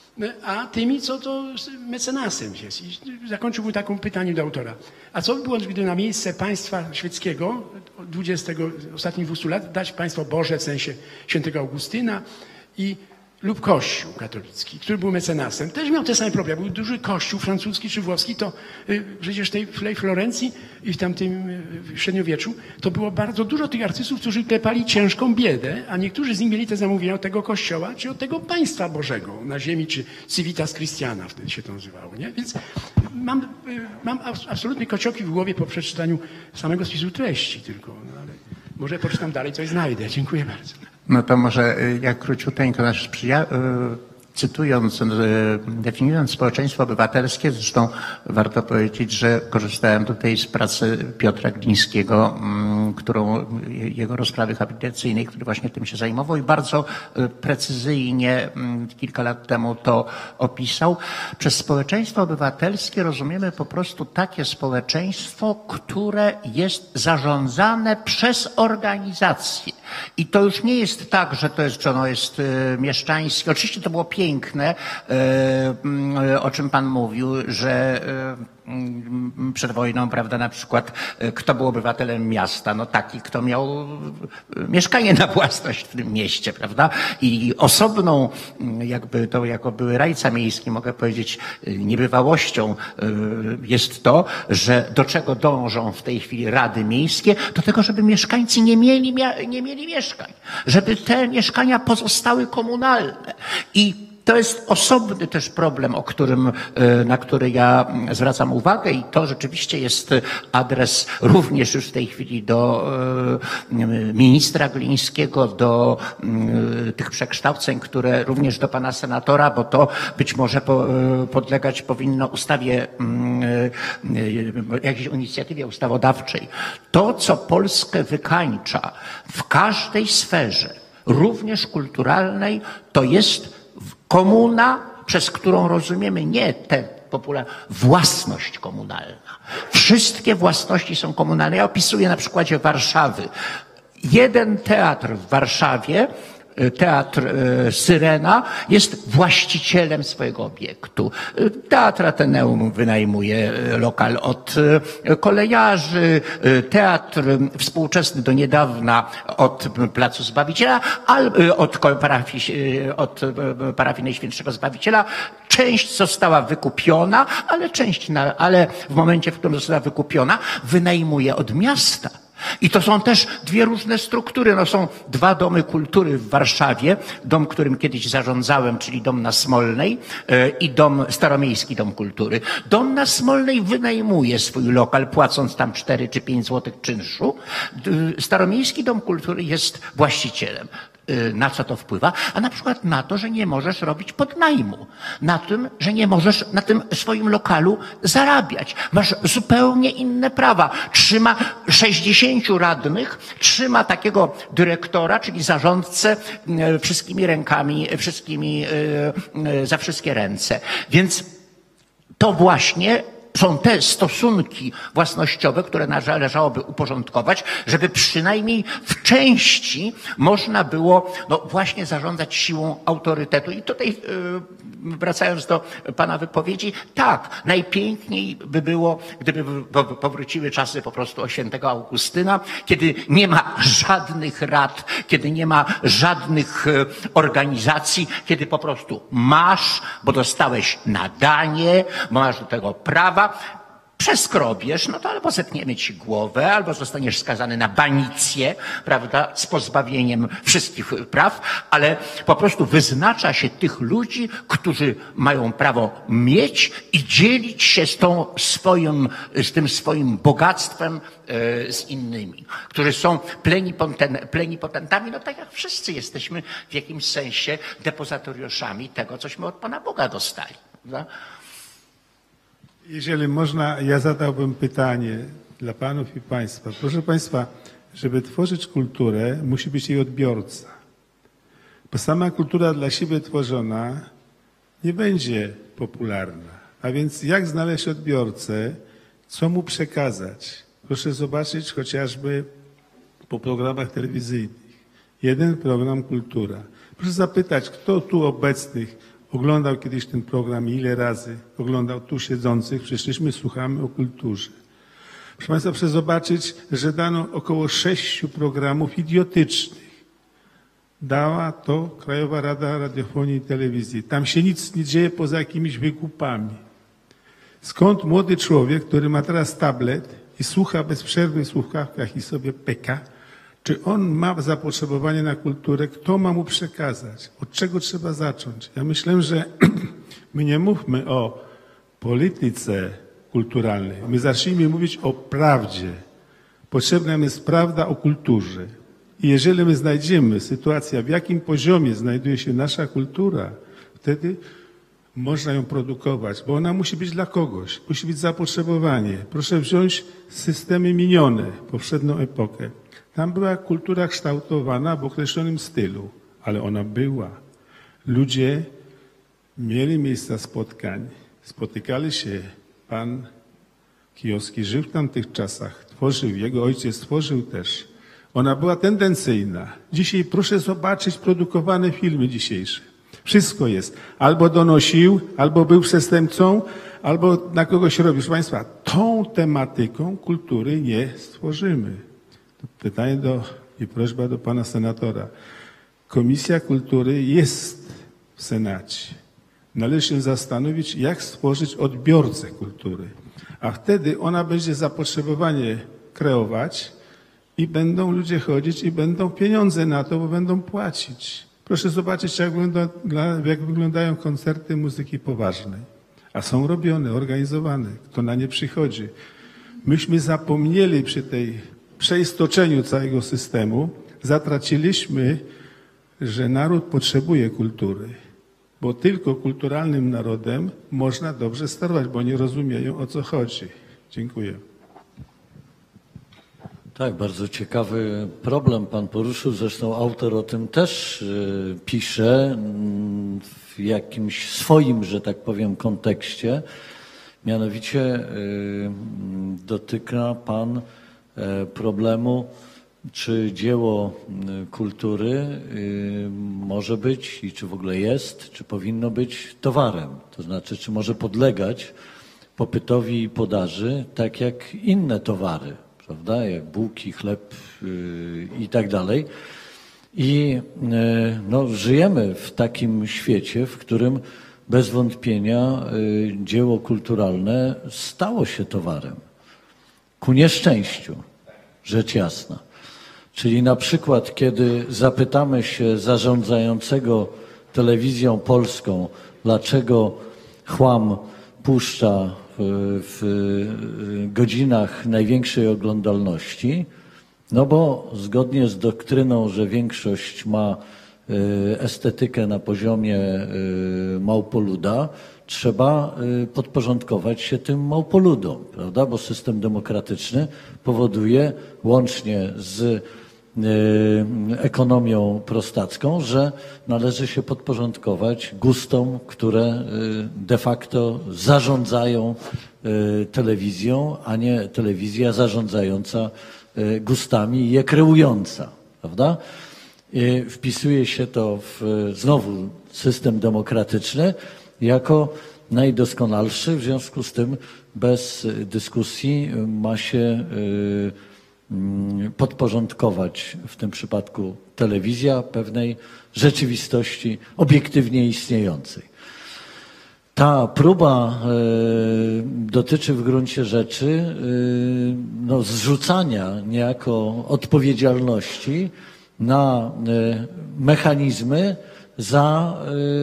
a tymi, co to mecenasem jest. I zakończyłbym taką pytaniem do autora. A co by było, gdyby na miejsce państwa świeckiego, dwudziestego, ostatnich dwustu lat, dać państwo Boże, w sensie świętego Augustyna i lub Kościół katolicki, który był mecenasem, też miał te same problemy. Był duży kościół francuski czy włoski, to y, przecież tej, w tej Florencji i w tamtym y, średniowieczu to było bardzo dużo tych artystów, którzy klepali ciężką biedę, a niektórzy z nich mieli te zamówienia od tego kościoła, czy od tego państwa Bożego na ziemi, czy Civitas Christiana wtedy się to nazywało, nie? Więc mam, y, mam absolutnie kocioki w głowie po przeczytaniu samego spisu treści tylko, no ale może poczytam dalej, coś znajdę. Dziękuję bardzo. No to może jak króciuteńko nasz przyja- cytując, definiując społeczeństwo obywatelskie, zresztą warto powiedzieć, że korzystałem tutaj z pracy Piotra Glińskiego, którą, jego rozprawy habilitacyjnej, który właśnie tym się zajmował i bardzo precyzyjnie kilka lat temu to opisał. Przez społeczeństwo obywatelskie rozumiemy po prostu takie społeczeństwo, które jest zarządzane przez organizacje. I to już nie jest tak, że to jest, że ono jest mieszczańskie. Oczywiście to było piękne, o czym pan mówił, że przed wojną, prawda, na przykład kto był obywatelem miasta? No taki, kto miał mieszkanie na własność w tym mieście, prawda? I osobną, jakby to jako były rajca miejski, mogę powiedzieć, niebywałością jest to, że do czego dążą w tej chwili rady miejskie? Do tego, żeby mieszkańcy nie mieli, nie mieli mieszkań. Żeby te mieszkania pozostały komunalne. I to jest osobny też problem, o którym, na który ja zwracam uwagę i to rzeczywiście jest adres również już w tej chwili do ministra Glińskiego, do tych przekształceń, które również do pana senatora, bo to być może podlegać powinno ustawie, jakiejś inicjatywie ustawodawczej. To, co Polskę wykańcza w każdej sferze, również kulturalnej, to jest komuna, przez którą rozumiemy nie tę popularną, własność komunalna. Wszystkie własności są komunalne. Ja opisuję na przykładzie Warszawy. Jeden teatr w Warszawie, Teatr Syrena, jest właścicielem swojego obiektu. Teatr Ateneum wynajmuje lokal od kolejarzy, teatr współczesny do niedawna od Placu Zbawiciela, od parafii, od parafii Najświętszego Zbawiciela. Część została wykupiona, ale część, na, ale w momencie, w którym została wykupiona, wynajmuje od miasta. I to są też dwie różne struktury. No są dwa domy kultury w Warszawie. Dom, którym kiedyś zarządzałem, czyli dom na Smolnej i dom, Staromiejski Dom Kultury. Dom na Smolnej wynajmuje swój lokal, płacąc tam cztery czy pięć złotych czynszu. Staromiejski Dom Kultury jest właścicielem. Na co to wpływa? A na przykład na to, że nie możesz robić podnajmu. Na tym, że nie możesz na tym swoim lokalu zarabiać. Masz zupełnie inne prawa. Trzyma sześćdziesięciu radnych, trzyma takiego dyrektora, czyli zarządcę wszystkimi rękami, wszystkimi, za wszystkie ręce. Więc to właśnie są te stosunki własnościowe, które należałoby uporządkować, żeby przynajmniej w części można było no właśnie zarządzać siłą autorytetu. I tutaj wracając do pana wypowiedzi, tak, najpiękniej by było, gdyby powróciły czasy po prostu o świętego Augustyna, kiedy nie ma żadnych rad, kiedy nie ma żadnych organizacji, kiedy po prostu masz, bo dostałeś nadanie, bo masz do tego prawa, przeskrobiesz, no to albo zetniemy ci głowę, albo zostaniesz skazany na banicję, prawda, z pozbawieniem wszystkich praw, ale po prostu wyznacza się tych ludzi, którzy mają prawo mieć i dzielić się z tą swoim, z tym swoim bogactwem e, z innymi, którzy są plenipoten, plenipotentami, no tak jak wszyscy jesteśmy w jakimś sensie depozytoriuszami tego, cośmy od Pana Boga dostali, prawda? Jeżeli można, ja zadałbym pytanie dla panów i państwa. Proszę państwa, żeby tworzyć kulturę, musi być jej odbiorca. Bo sama kultura dla siebie tworzona nie będzie popularna. A więc jak znaleźć odbiorcę, co mu przekazać? Proszę zobaczyć chociażby po programach telewizyjnych. Jeden program Kultura. Proszę zapytać, kto tu obecnych oglądał kiedyś ten program i ile razy oglądał tu siedzących, przecież my słuchamy o kulturze. Proszę państwa, proszę zobaczyć, że dano około sześciu programów idiotycznych. Dała to Krajowa Rada Radiofonii i Telewizji. Tam się nic nie dzieje poza jakimiś wygłupami. Skąd młody człowiek, który ma teraz tablet i słucha bez przerwy w słuchawkach i sobie peka, czy on ma zapotrzebowanie na kulturę? Kto ma mu przekazać? Od czego trzeba zacząć? Ja myślę, że my nie mówmy o polityce kulturalnej. My zacznijmy mówić o prawdzie. Potrzebna nam jest prawda o kulturze. I jeżeli my znajdziemy sytuację, w jakim poziomie znajduje się nasza kultura, wtedy można ją produkować, bo ona musi być dla kogoś. Musi być zapotrzebowanie. Proszę wziąć systemy minione, poprzednią epokę. Tam była kultura kształtowana w określonym stylu, ale ona była. Ludzie mieli miejsca spotkań, spotykali się. Pan Kijowski żył w tamtych czasach, tworzył, jego ojciec tworzył też. Ona była tendencyjna. Dzisiaj proszę zobaczyć produkowane filmy dzisiejsze. Wszystko jest. Albo donosił, albo był przestępcą, albo na kogoś robił. Proszę państwa, tą tematyką kultury nie stworzymy. Pytanie do, i prośba do pana senatora. Komisja Kultury jest w Senacie. Należy się zastanowić, jak stworzyć odbiorcę kultury. A wtedy ona będzie zapotrzebowanie kreować i będą ludzie chodzić i będą pieniądze na to, bo będą płacić. Proszę zobaczyć, jak, wygląda, jak wyglądają koncerty muzyki poważnej. A są robione, organizowane. Kto na nie przychodzi. Myśmy zapomnieli przy tej przeistoczeniu całego systemu, zatraciliśmy, że naród potrzebuje kultury. Bo tylko kulturalnym narodem można dobrze sterować, bo nie rozumieją, o co chodzi. Dziękuję. Tak, bardzo ciekawy problem pan poruszył. Zresztą autor o tym też y, pisze w jakimś swoim, że tak powiem, kontekście. Mianowicie y, dotyka pan y, problemu, czy dzieło y, kultury y, może być i czy w ogóle jest, czy powinno być towarem. To znaczy, czy może podlegać popytowi i podaży, tak jak inne towary. Prawda, jak bułki, chleb yy, i tak dalej. I yy, no, żyjemy w takim świecie, w którym bez wątpienia yy, dzieło kulturalne stało się towarem. Ku nieszczęściu, rzecz jasna. Czyli na przykład, kiedy zapytamy się zarządzającego telewizją polską, dlaczego chłam puszcza w godzinach największej oglądalności, no bo zgodnie z doktryną, że większość ma estetykę na poziomie małpoluda, trzeba podporządkować się tym małpoludom, prawda? Bo system demokratyczny powoduje łącznie z ekonomią prostacką, że należy się podporządkować gustom, które de facto zarządzają telewizją, a nie telewizja zarządzająca gustami i je kreująca, prawda? Wpisuje się to w znowu system demokratyczny jako najdoskonalszy, w związku z tym bez dyskusji ma się podporządkować w tym przypadku telewizja pewnej rzeczywistości obiektywnie istniejącej. Ta próba y, dotyczy w gruncie rzeczy y, no, zrzucania niejako odpowiedzialności na y, mechanizmy za,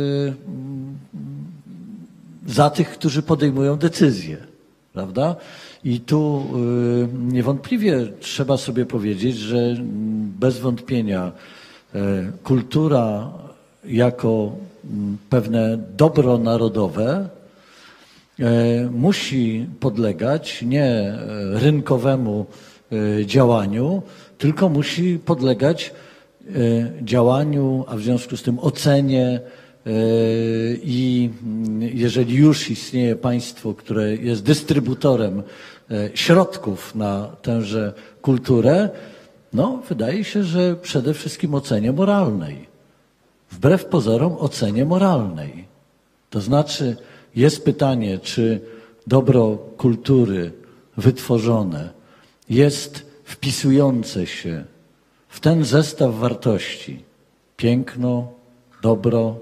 y, za tych, którzy podejmują decyzje, prawda? I tu y, niewątpliwie trzeba sobie powiedzieć, że bez wątpienia y, kultura jako y, pewne dobro narodowe y, musi podlegać nie rynkowemu y, działaniu, tylko musi podlegać y, działaniu, a w związku z tym ocenie. I jeżeli już istnieje państwo, które jest dystrybutorem środków na tęże kulturę, no wydaje się, że przede wszystkim ocenie moralnej. Wbrew pozorom ocenie moralnej. To znaczy jest pytanie, czy dobro kultury wytworzone jest wpisujące się w ten zestaw wartości. Piękno, dobro,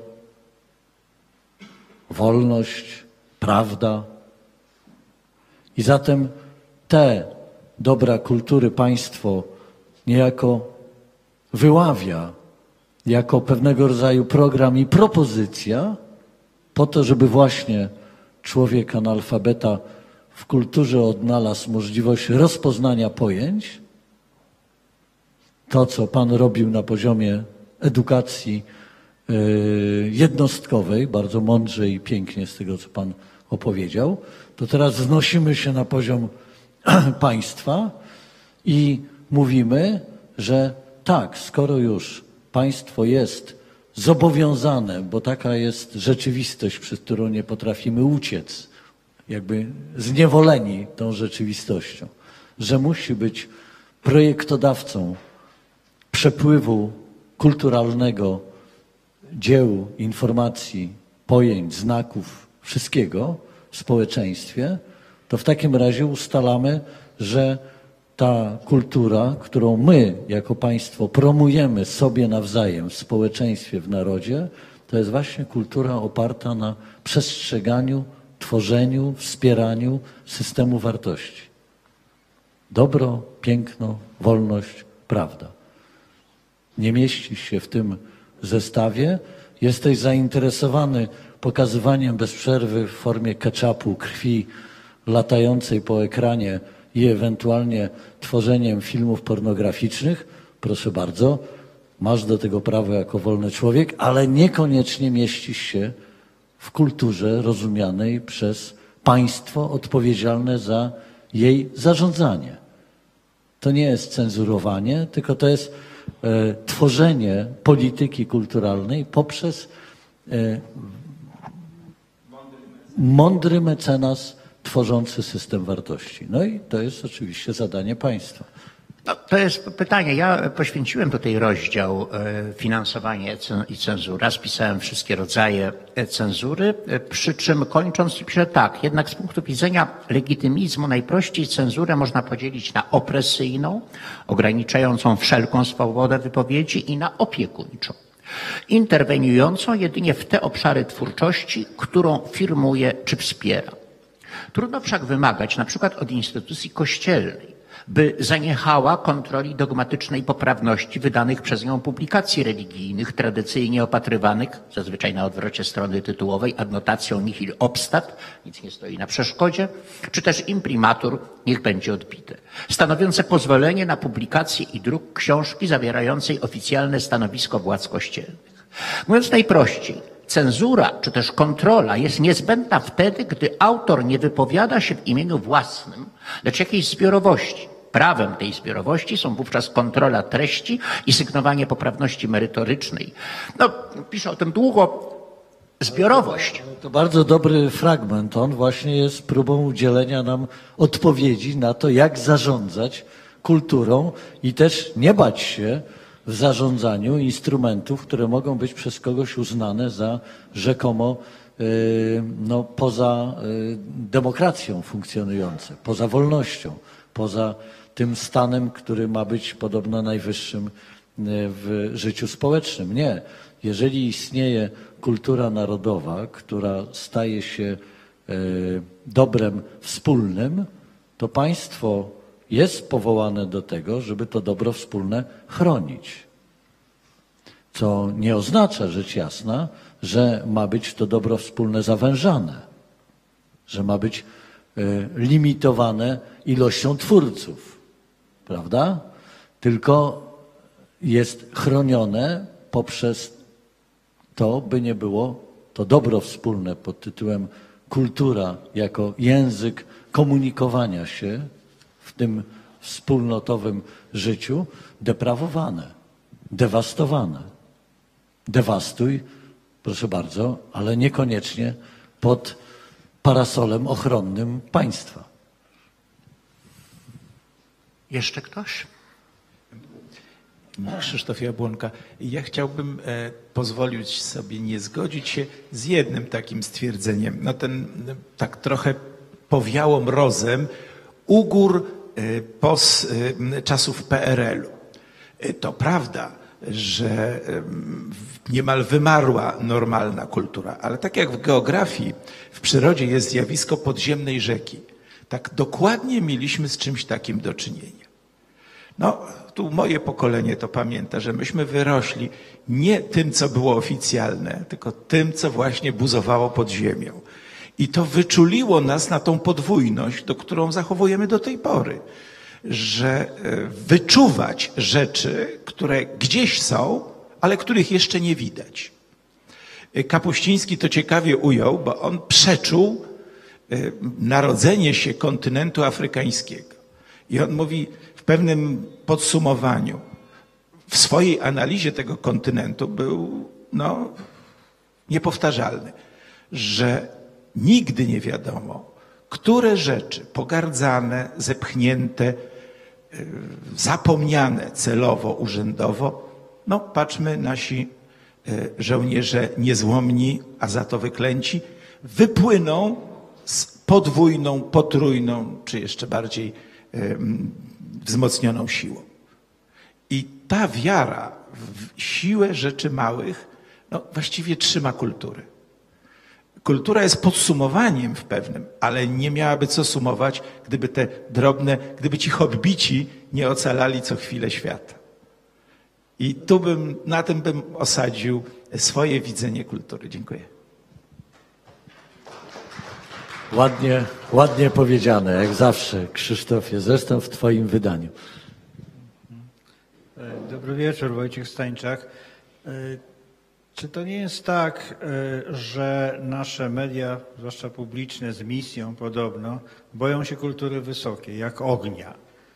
wolność, prawda. I zatem te dobra kultury państwo niejako wyławia jako pewnego rodzaju program i propozycja po to, żeby właśnie człowiek analfabeta w kulturze odnalazł możliwość rozpoznania pojęć. To, co Pan robił na poziomie edukacji jednostkowej, bardzo mądrze i pięknie z tego, co Pan opowiedział, to teraz wznosimy się na poziom państwa i mówimy, że tak, skoro już państwo jest zobowiązane, bo taka jest rzeczywistość, przez którą nie potrafimy uciec, jakby zniewoleni tą rzeczywistością, że musi być projektodawcą przepływu kulturalnego dzieł, informacji, pojęć, znaków, wszystkiego w społeczeństwie, to w takim razie ustalamy, że ta kultura, którą my jako państwo promujemy sobie nawzajem w społeczeństwie, w narodzie, to jest właśnie kultura oparta na przestrzeganiu, tworzeniu, wspieraniu systemu wartości. Dobro, piękno, wolność, prawda. Nie mieści się w tym zestawie, jesteś zainteresowany pokazywaniem bez przerwy w formie ketchupu krwi latającej po ekranie i ewentualnie tworzeniem filmów pornograficznych, proszę bardzo, masz do tego prawo jako wolny człowiek, ale niekoniecznie mieścisz się w kulturze rozumianej przez państwo odpowiedzialne za jej zarządzanie. To nie jest cenzurowanie, tylko to jest e, tworzenie polityki kulturalnej poprzez e, mądry mecenas tworzący system wartości. No i to jest oczywiście zadanie państwa. No, to jest pytanie. Ja poświęciłem tutaj rozdział e, finansowanie i cenzura. Spisałem wszystkie rodzaje cenzury, e, przy czym kończąc piszę tak. Jednak z punktu widzenia legitymizmu najprościej cenzurę można podzielić na opresyjną, ograniczającą wszelką swobodę wypowiedzi i na opiekuńczą, interweniującą jedynie w te obszary twórczości, którą firmuje czy wspiera. Trudno wszak wymagać na przykład od instytucji kościelnej, by zaniechała kontroli dogmatycznej poprawności wydanych przez nią publikacji religijnych, tradycyjnie opatrywanych, zazwyczaj na odwrocie strony tytułowej, adnotacją nihil obstat, nic nie stoi na przeszkodzie, czy też imprimatur, niech będzie odbite, stanowiące pozwolenie na publikację i druk książki zawierającej oficjalne stanowisko władz kościelnych. Mówiąc najprościej, cenzura czy też kontrola jest niezbędna wtedy, gdy autor nie wypowiada się w imieniu własnym, lecz jakiejś zbiorowości. Prawem tej zbiorowości są wówczas kontrola treści i sygnowanie poprawności merytorycznej. No, piszę o tym długo. Zbiorowość. To bardzo dobry fragment. On właśnie jest próbą udzielenia nam odpowiedzi na to, jak zarządzać kulturą i też nie bać się w zarządzaniu instrumentów, które mogą być przez kogoś uznane za rzekomo yy, no, poza yy, demokracją funkcjonujące, poza wolnością, poza tym stanem, który ma być podobno najwyższym w życiu społecznym. Nie. Jeżeli istnieje kultura narodowa, która staje się dobrem wspólnym, to państwo jest powołane do tego, żeby to dobro wspólne chronić. Co nie oznacza, rzecz jasna, że ma być to dobro wspólne zawężane, że ma być limitowane ilością twórców, prawda? Tylko jest chronione poprzez to, by nie było to dobro wspólne pod tytułem kultura jako język komunikowania się w tym wspólnotowym życiu deprawowane, dewastowane. Dewastuj, proszę bardzo, ale niekoniecznie pod parasolem ochronnym państwa. Jeszcze ktoś? Krzysztof Jabłonka. Ja chciałbym e, pozwolić sobie nie zgodzić się z jednym takim stwierdzeniem. No ten tak trochę powiało mrozem ugór e, pos e, czasów P R L u. E, to prawda, że e, niemal wymarła normalna kultura, ale tak jak w geografii, w przyrodzie jest zjawisko podziemnej rzeki. Tak dokładnie mieliśmy z czymś takim do czynienia. No, tu moje pokolenie to pamięta, że myśmy wyrośli nie tym, co było oficjalne, tylko tym, co właśnie buzowało pod ziemią. I to wyczuliło nas na tą podwójność, do którą zachowujemy do tej pory. Że wyczuwać rzeczy, które gdzieś są, ale których jeszcze nie widać. Kapuściński to ciekawie ujął, bo on przeczuł narodzenie się kontynentu afrykańskiego. I on mówi w pewnym podsumowaniu, w swojej analizie tego kontynentu był no, niepowtarzalny, że nigdy nie wiadomo, które rzeczy pogardzane, zepchnięte, zapomniane celowo, urzędowo, no patrzmy, nasi żołnierze niezłomni, a za to wyklęci, wypłyną z podwójną, potrójną, czy jeszcze bardziej wzmocnioną siłą. I ta wiara w siłę rzeczy małych no, właściwie trzyma kulturę. Kultura jest podsumowaniem w pewnym, ale nie miałaby co sumować, gdyby te drobne, gdyby ci hobbici nie ocalali co chwilę świata. I tu bym, na tym bym osadził swoje widzenie kultury. Dziękuję. Ładnie, ładnie powiedziane, jak zawsze, Krzysztofie, zresztą w twoim wydaniu. Dobry wieczór, Wojciech Stańczak. Czy to nie jest tak, że nasze media, zwłaszcza publiczne z misją podobno, boją się kultury wysokiej, jak ognia?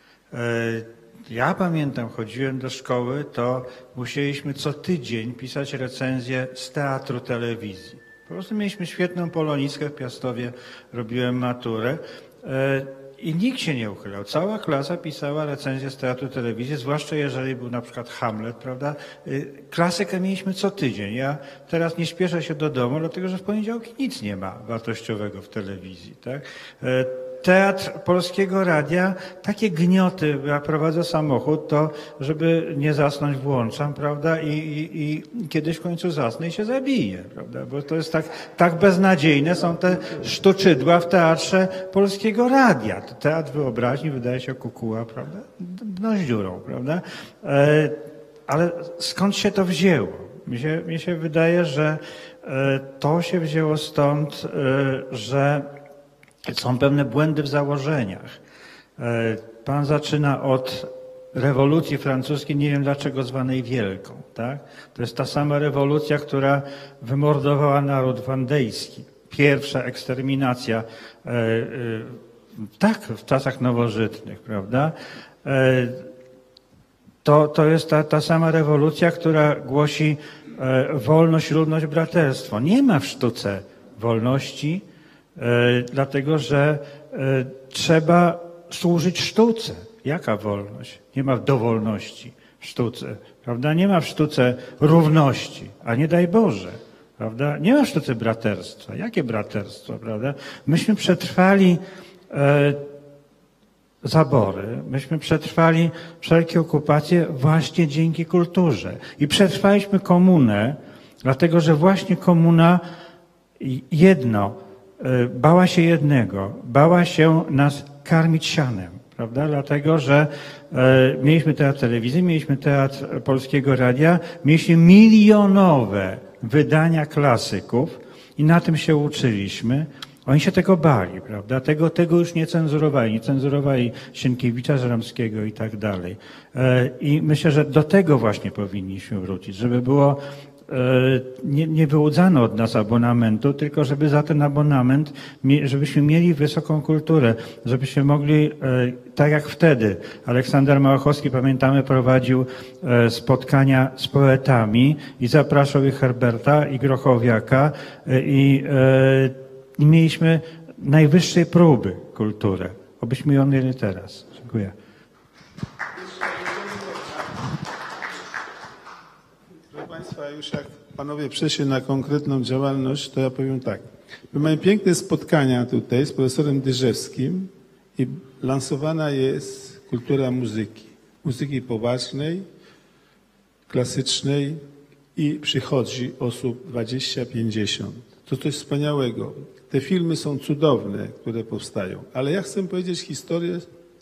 Ja pamiętam, chodziłem do szkoły, to musieliśmy co tydzień pisać recenzję z teatru telewizji. Po prostu mieliśmy świetną polonistkę w Piastowie, robiłem maturę i nikt się nie uchylał. Cała klasa pisała recenzję z teatru telewizji, zwłaszcza jeżeli był na przykład Hamlet, prawda? Klasykę mieliśmy co tydzień. Ja teraz nie śpieszę się do domu, dlatego że w poniedziałki nic nie ma wartościowego w telewizji, tak? Teatr Polskiego Radia, takie gnioty, ja prowadzę samochód, to żeby nie zasnąć włączam, prawda, i, i, i kiedyś w końcu zasnę i się zabiję, prawda, bo to jest tak, tak beznadziejne są te sztuczydła w Teatrze Polskiego Radia. Teatr wyobraźni wydaje się kukuła, prawda, no z dziurą, prawda, e, ale skąd się to wzięło? Mi się, mi się wydaje, że e, to się wzięło stąd, e, że są pewne błędy w założeniach. Pan zaczyna od rewolucji francuskiej, nie wiem dlaczego zwanej wielką, tak? To jest ta sama rewolucja, która wymordowała naród wandejski. Pierwsza eksterminacja, tak, w czasach nowożytnych, prawda? To, to jest ta, ta sama rewolucja, która głosi wolność, równość, braterstwo. Nie ma w sztuce wolności, dlatego, że trzeba służyć sztuce. Jaka wolność? Nie ma dowolności w sztuce, prawda? Nie ma w sztuce równości, a nie daj Boże, prawda? Nie ma w sztuce braterstwa. Jakie braterstwo, prawda? Myśmy przetrwali e, zabory, myśmy przetrwali wszelkie okupacje właśnie dzięki kulturze. I przetrwaliśmy komunę, dlatego, że właśnie komuna jedno, bała się jednego, bała się nas karmić sianem, prawda? Dlatego, że e, mieliśmy teatr telewizji, mieliśmy teatr Polskiego Radia, mieliśmy milionowe wydania klasyków i na tym się uczyliśmy. Oni się tego bali, prawda? Tego, tego już nie cenzurowali, nie cenzurowali Sienkiewicza, Żeromskiego i tak dalej. E, I myślę, że do tego właśnie powinniśmy wrócić, żeby było Nie, nie wyłudzano od nas abonamentu, tylko żeby za ten abonament, żebyśmy mieli wysoką kulturę, żebyśmy mogli, tak jak wtedy, Aleksander Małachowski, pamiętamy, prowadził spotkania z poetami i zapraszał ich Herberta i Grochowiaka i, i mieliśmy najwyższej próby kulturę. Obyśmy ją mieli teraz. Dziękuję. Proszę Państwa, już jak panowie przeszli na konkretną działalność, to ja powiem tak. My mamy piękne spotkania tutaj z profesorem Dyżewskim i lansowana jest kultura muzyki. Muzyki poważnej, klasycznej i przychodzi osób dwadzieścia pięćdziesiąt. To coś wspaniałego. Te filmy są cudowne, które powstają. Ale ja chcę powiedzieć historię,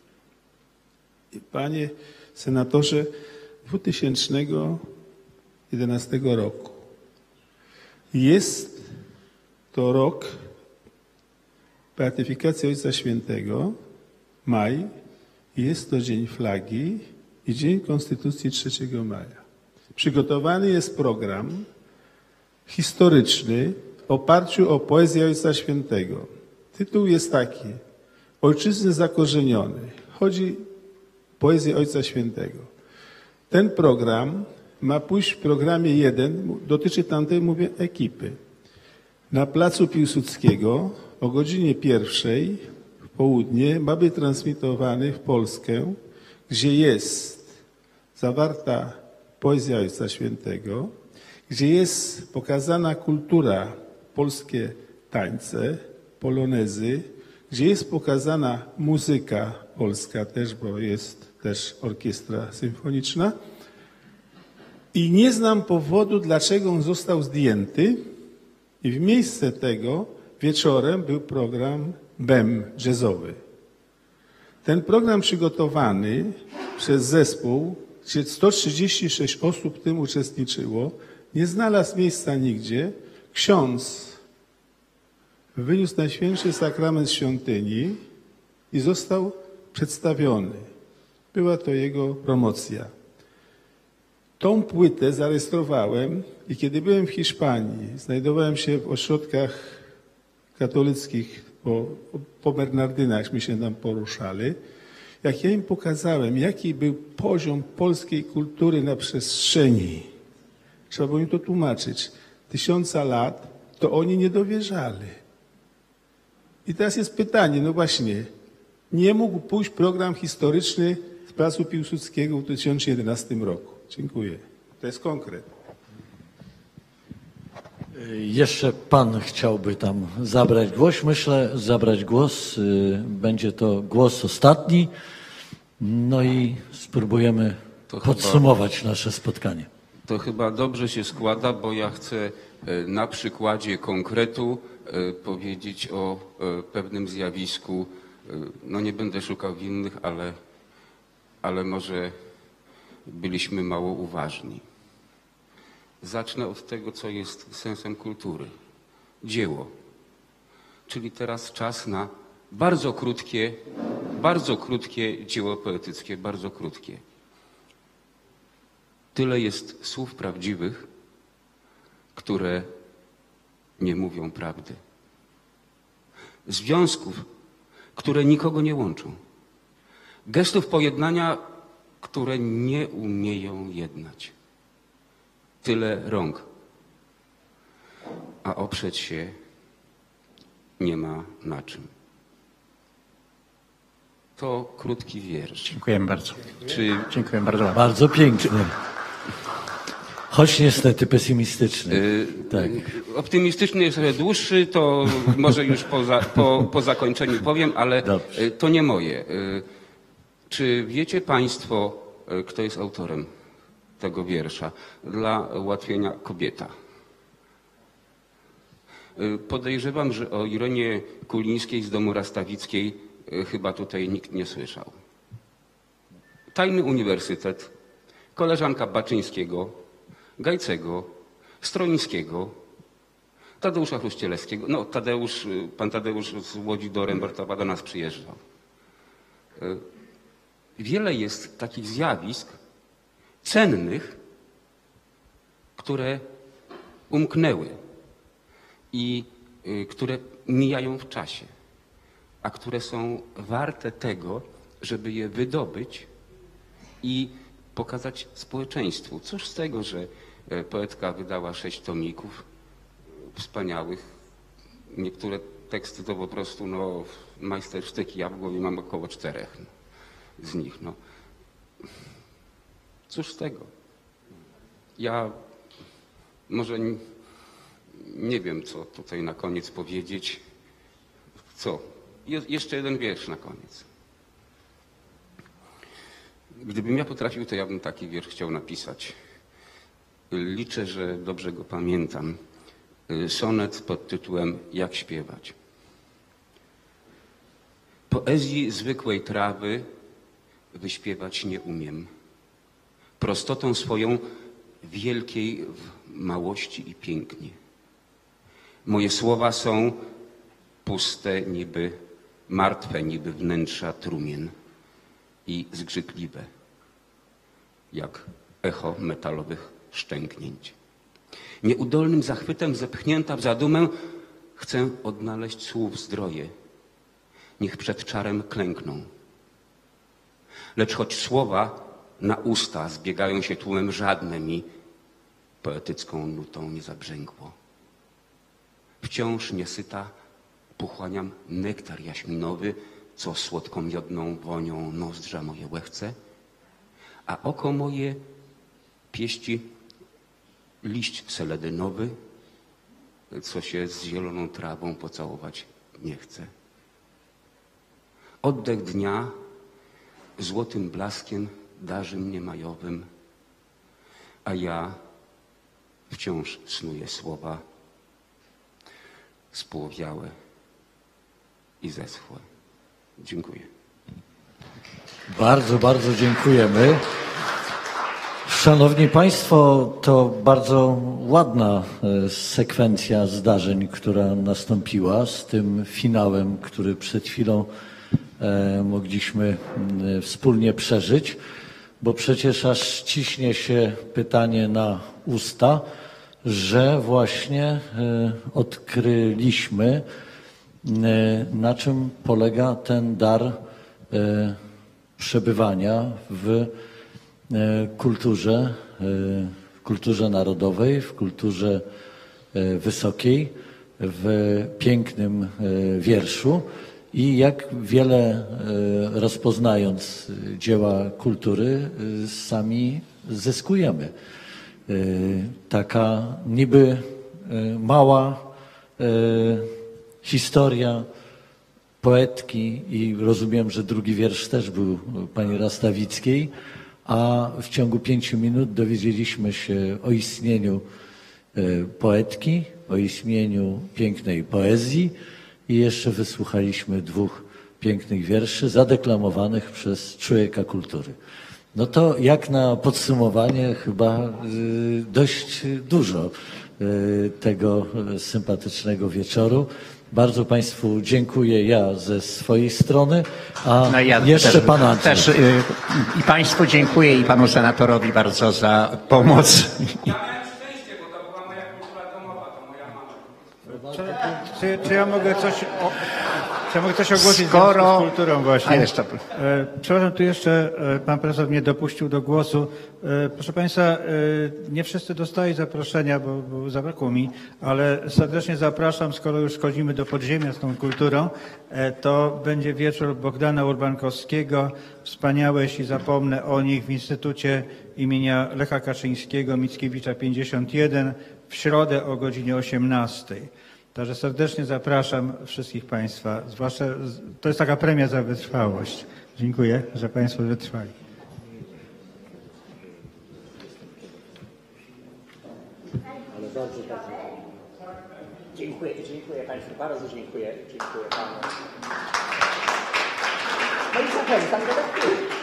panie senatorze, dwa tysiące jedenastego roku. Jest to rok beatyfikacji Ojca Świętego, maj, jest to Dzień Flagi i Dzień Konstytucji trzeciego maja. Przygotowany jest program historyczny w oparciu o poezję Ojca Świętego. Tytuł jest taki: Ojczyzny zakorzeniony. Chodzi o poezję Ojca Świętego. Ten program ma pójść w programie jeden, dotyczy tamtej, mówię, ekipy. Na placu Piłsudskiego o godzinie pierwszej w południe ma być transmitowany w Polskę, gdzie jest zawarta poezja Ojca Świętego, gdzie jest pokazana kultura, polskie tańce, polonezy, gdzie jest pokazana muzyka polska też, bo jest też orkiestra symfoniczna. I nie znam powodu, dlaczego on został zdjęty. I w miejsce tego wieczorem był program B E M jazzowy. Ten program przygotowany przez zespół gdzie sto trzydzieści sześć osób w tym uczestniczyło, nie znalazł miejsca nigdzie. Ksiądz wyniósł Najświętszy Sakrament świątyni i został przedstawiony. Była to jego promocja. Tą płytę zarejestrowałem i kiedy byłem w Hiszpanii, znajdowałem się w ośrodkach katolickich, po, po Bernardynach my się tam poruszali. Jak ja im pokazałem, jaki był poziom polskiej kultury na przestrzeni, trzeba było im to tłumaczyć, tysiąca lat, to oni nie dowierzali. I teraz jest pytanie, no właśnie, nie mógł pójść program historyczny z Placu Piłsudskiego w dwa tysiące jedenastym roku. Dziękuję. To jest konkret. Jeszcze pan chciałby tam zabrać głos. Myślę, zabrać głos. Będzie to głos ostatni. No i spróbujemy to podsumować chyba, nasze spotkanie. To chyba dobrze się składa, bo ja chcę na przykładzie konkretu powiedzieć o pewnym zjawisku. No nie będę szukał winnych, ale, ale może byliśmy mało uważni. Zacznę od tego, co jest sensem kultury. Dzieło. Czyli teraz czas na bardzo krótkie, bardzo krótkie dzieło poetyckie, bardzo krótkie. Tyle jest słów prawdziwych, które nie mówią prawdy. Związków, które nikogo nie łączą. Gestów pojednania, które nie umieją jednać. Tyle rąk, a oprzeć się nie ma na czym. To krótki wiersz. Dziękuję bardzo. Czy... Dziękuję bardzo. Bardzo piękny. Choć niestety pesymistyczny. Yy, tak. Optymistyczny jest trochę dłuższy, to może już po, za, po, po zakończeniu powiem, ale Dobrze. To nie moje. Yy, czy wiecie Państwo, kto jest autorem tego wiersza? Dla ułatwienia kobieta. Yy, podejrzewam, że o Ironie Kulińskiej z domu Rastawickiej yy, chyba tutaj nikt nie słyszał. Tajny Uniwersytet, koleżanka Baczyńskiego, Gajcego, Stroińskiego, Tadeusza Chruścielewskiego. No, Tadeusz, pan Tadeusz z Łodzi do Rembertowa do nas przyjeżdżał. Wiele jest takich zjawisk cennych, które umknęły i które mijają w czasie, a które są warte tego, żeby je wydobyć i pokazać społeczeństwu. Cóż z tego, że poetka wydała sześć tomików wspaniałych. Niektóre teksty to po prostu no, majstersztyki. Ja w głowie mam około czterech no, z nich. No. Cóż z tego? Ja może nie, nie wiem, co tutaj na koniec powiedzieć. Co? Je, jeszcze jeden wiersz na koniec. Gdybym ja potrafił, to ja bym taki wiersz chciał napisać. Liczę, że dobrze go pamiętam. Sonet pod tytułem Jak śpiewać. Poezji zwykłej trawy wyśpiewać nie umiem. Prostotą swoją wielkiej w małości i pięknie. Moje słowa są puste niby, martwe niby wnętrza trumien i zgrzytliwe, jak echo metalowych szczęknięć. Nieudolnym zachwytem zepchnięta w zadumę chcę odnaleźć słów zdroje. Niech przed czarem klękną. Lecz choć słowa na usta zbiegają się tłumem, żadne mi poetycką nutą nie zabrzękło. Wciąż niesyta pochłaniam nektar jaśminowy, co słodką miodną wonią nozdrza moje łechce, a oko moje pieści liść seledynowy, co się z zieloną trawą pocałować nie chce. Oddech dnia złotym blaskiem darzy mnie majowym, a ja wciąż snuję słowa spłowiałe i zeschłe. Dziękuję. Bardzo, bardzo dziękujemy. Szanowni Państwo, to bardzo ładna sekwencja zdarzeń, która nastąpiła z tym finałem, który przed chwilą mogliśmy wspólnie przeżyć, bo przecież aż ciśnie się pytanie na usta, że właśnie odkryliśmy, na czym polega ten dar przebywania w kulturze, w kulturze narodowej, w kulturze wysokiej, w pięknym wierszu i jak wiele rozpoznając dzieła kultury sami zyskujemy. Taka niby mała historia poetki i rozumiem, że drugi wiersz też był pani Rastawickiej, a w ciągu pięciu minut dowiedzieliśmy się o istnieniu poetki, o istnieniu pięknej poezji i jeszcze wysłuchaliśmy dwóch pięknych wierszy zadeklamowanych przez człowieka kultury. No to jak na podsumowanie chyba dość dużo tego sympatycznego wieczoru. Bardzo Państwu dziękuję ja ze swojej strony, a no ja jeszcze też, Pan Andrzej. Też, y, I Państwu dziękuję i Panu Senatorowi bardzo za pomoc. Ja miałem szczęście, bo to była moja kultura domowa, to moja mama. Czy, czy, czy ja mogę coś... O... Czy ja mogę coś ogłosić Skoro... z kulturą właśnie? A jeszcze... E, przepraszam, tu jeszcze e, pan profesor mnie dopuścił do głosu. E, proszę państwa, e, nie wszyscy dostali zaproszenia, bo, bo zabrakło mi, ale serdecznie zapraszam, skoro już schodzimy do podziemia z tą kulturą, e, to będzie wieczór Bogdana Urbankowskiego, Wspaniałe, jeśli zapomnę o nich, w Instytucie imienia Lecha Kaczyńskiego, Mickiewicza pięćdziesiąt jeden, w środę o godzinie osiemnastej. Także serdecznie zapraszam wszystkich Państwa, zwłaszcza to jest taka premia za wytrwałość. Dziękuję, że Państwo wytrwali. Dziękuję, dziękuję Państwu, bardzo dziękuję, dziękuję Panu. No i zachęcam do lektury.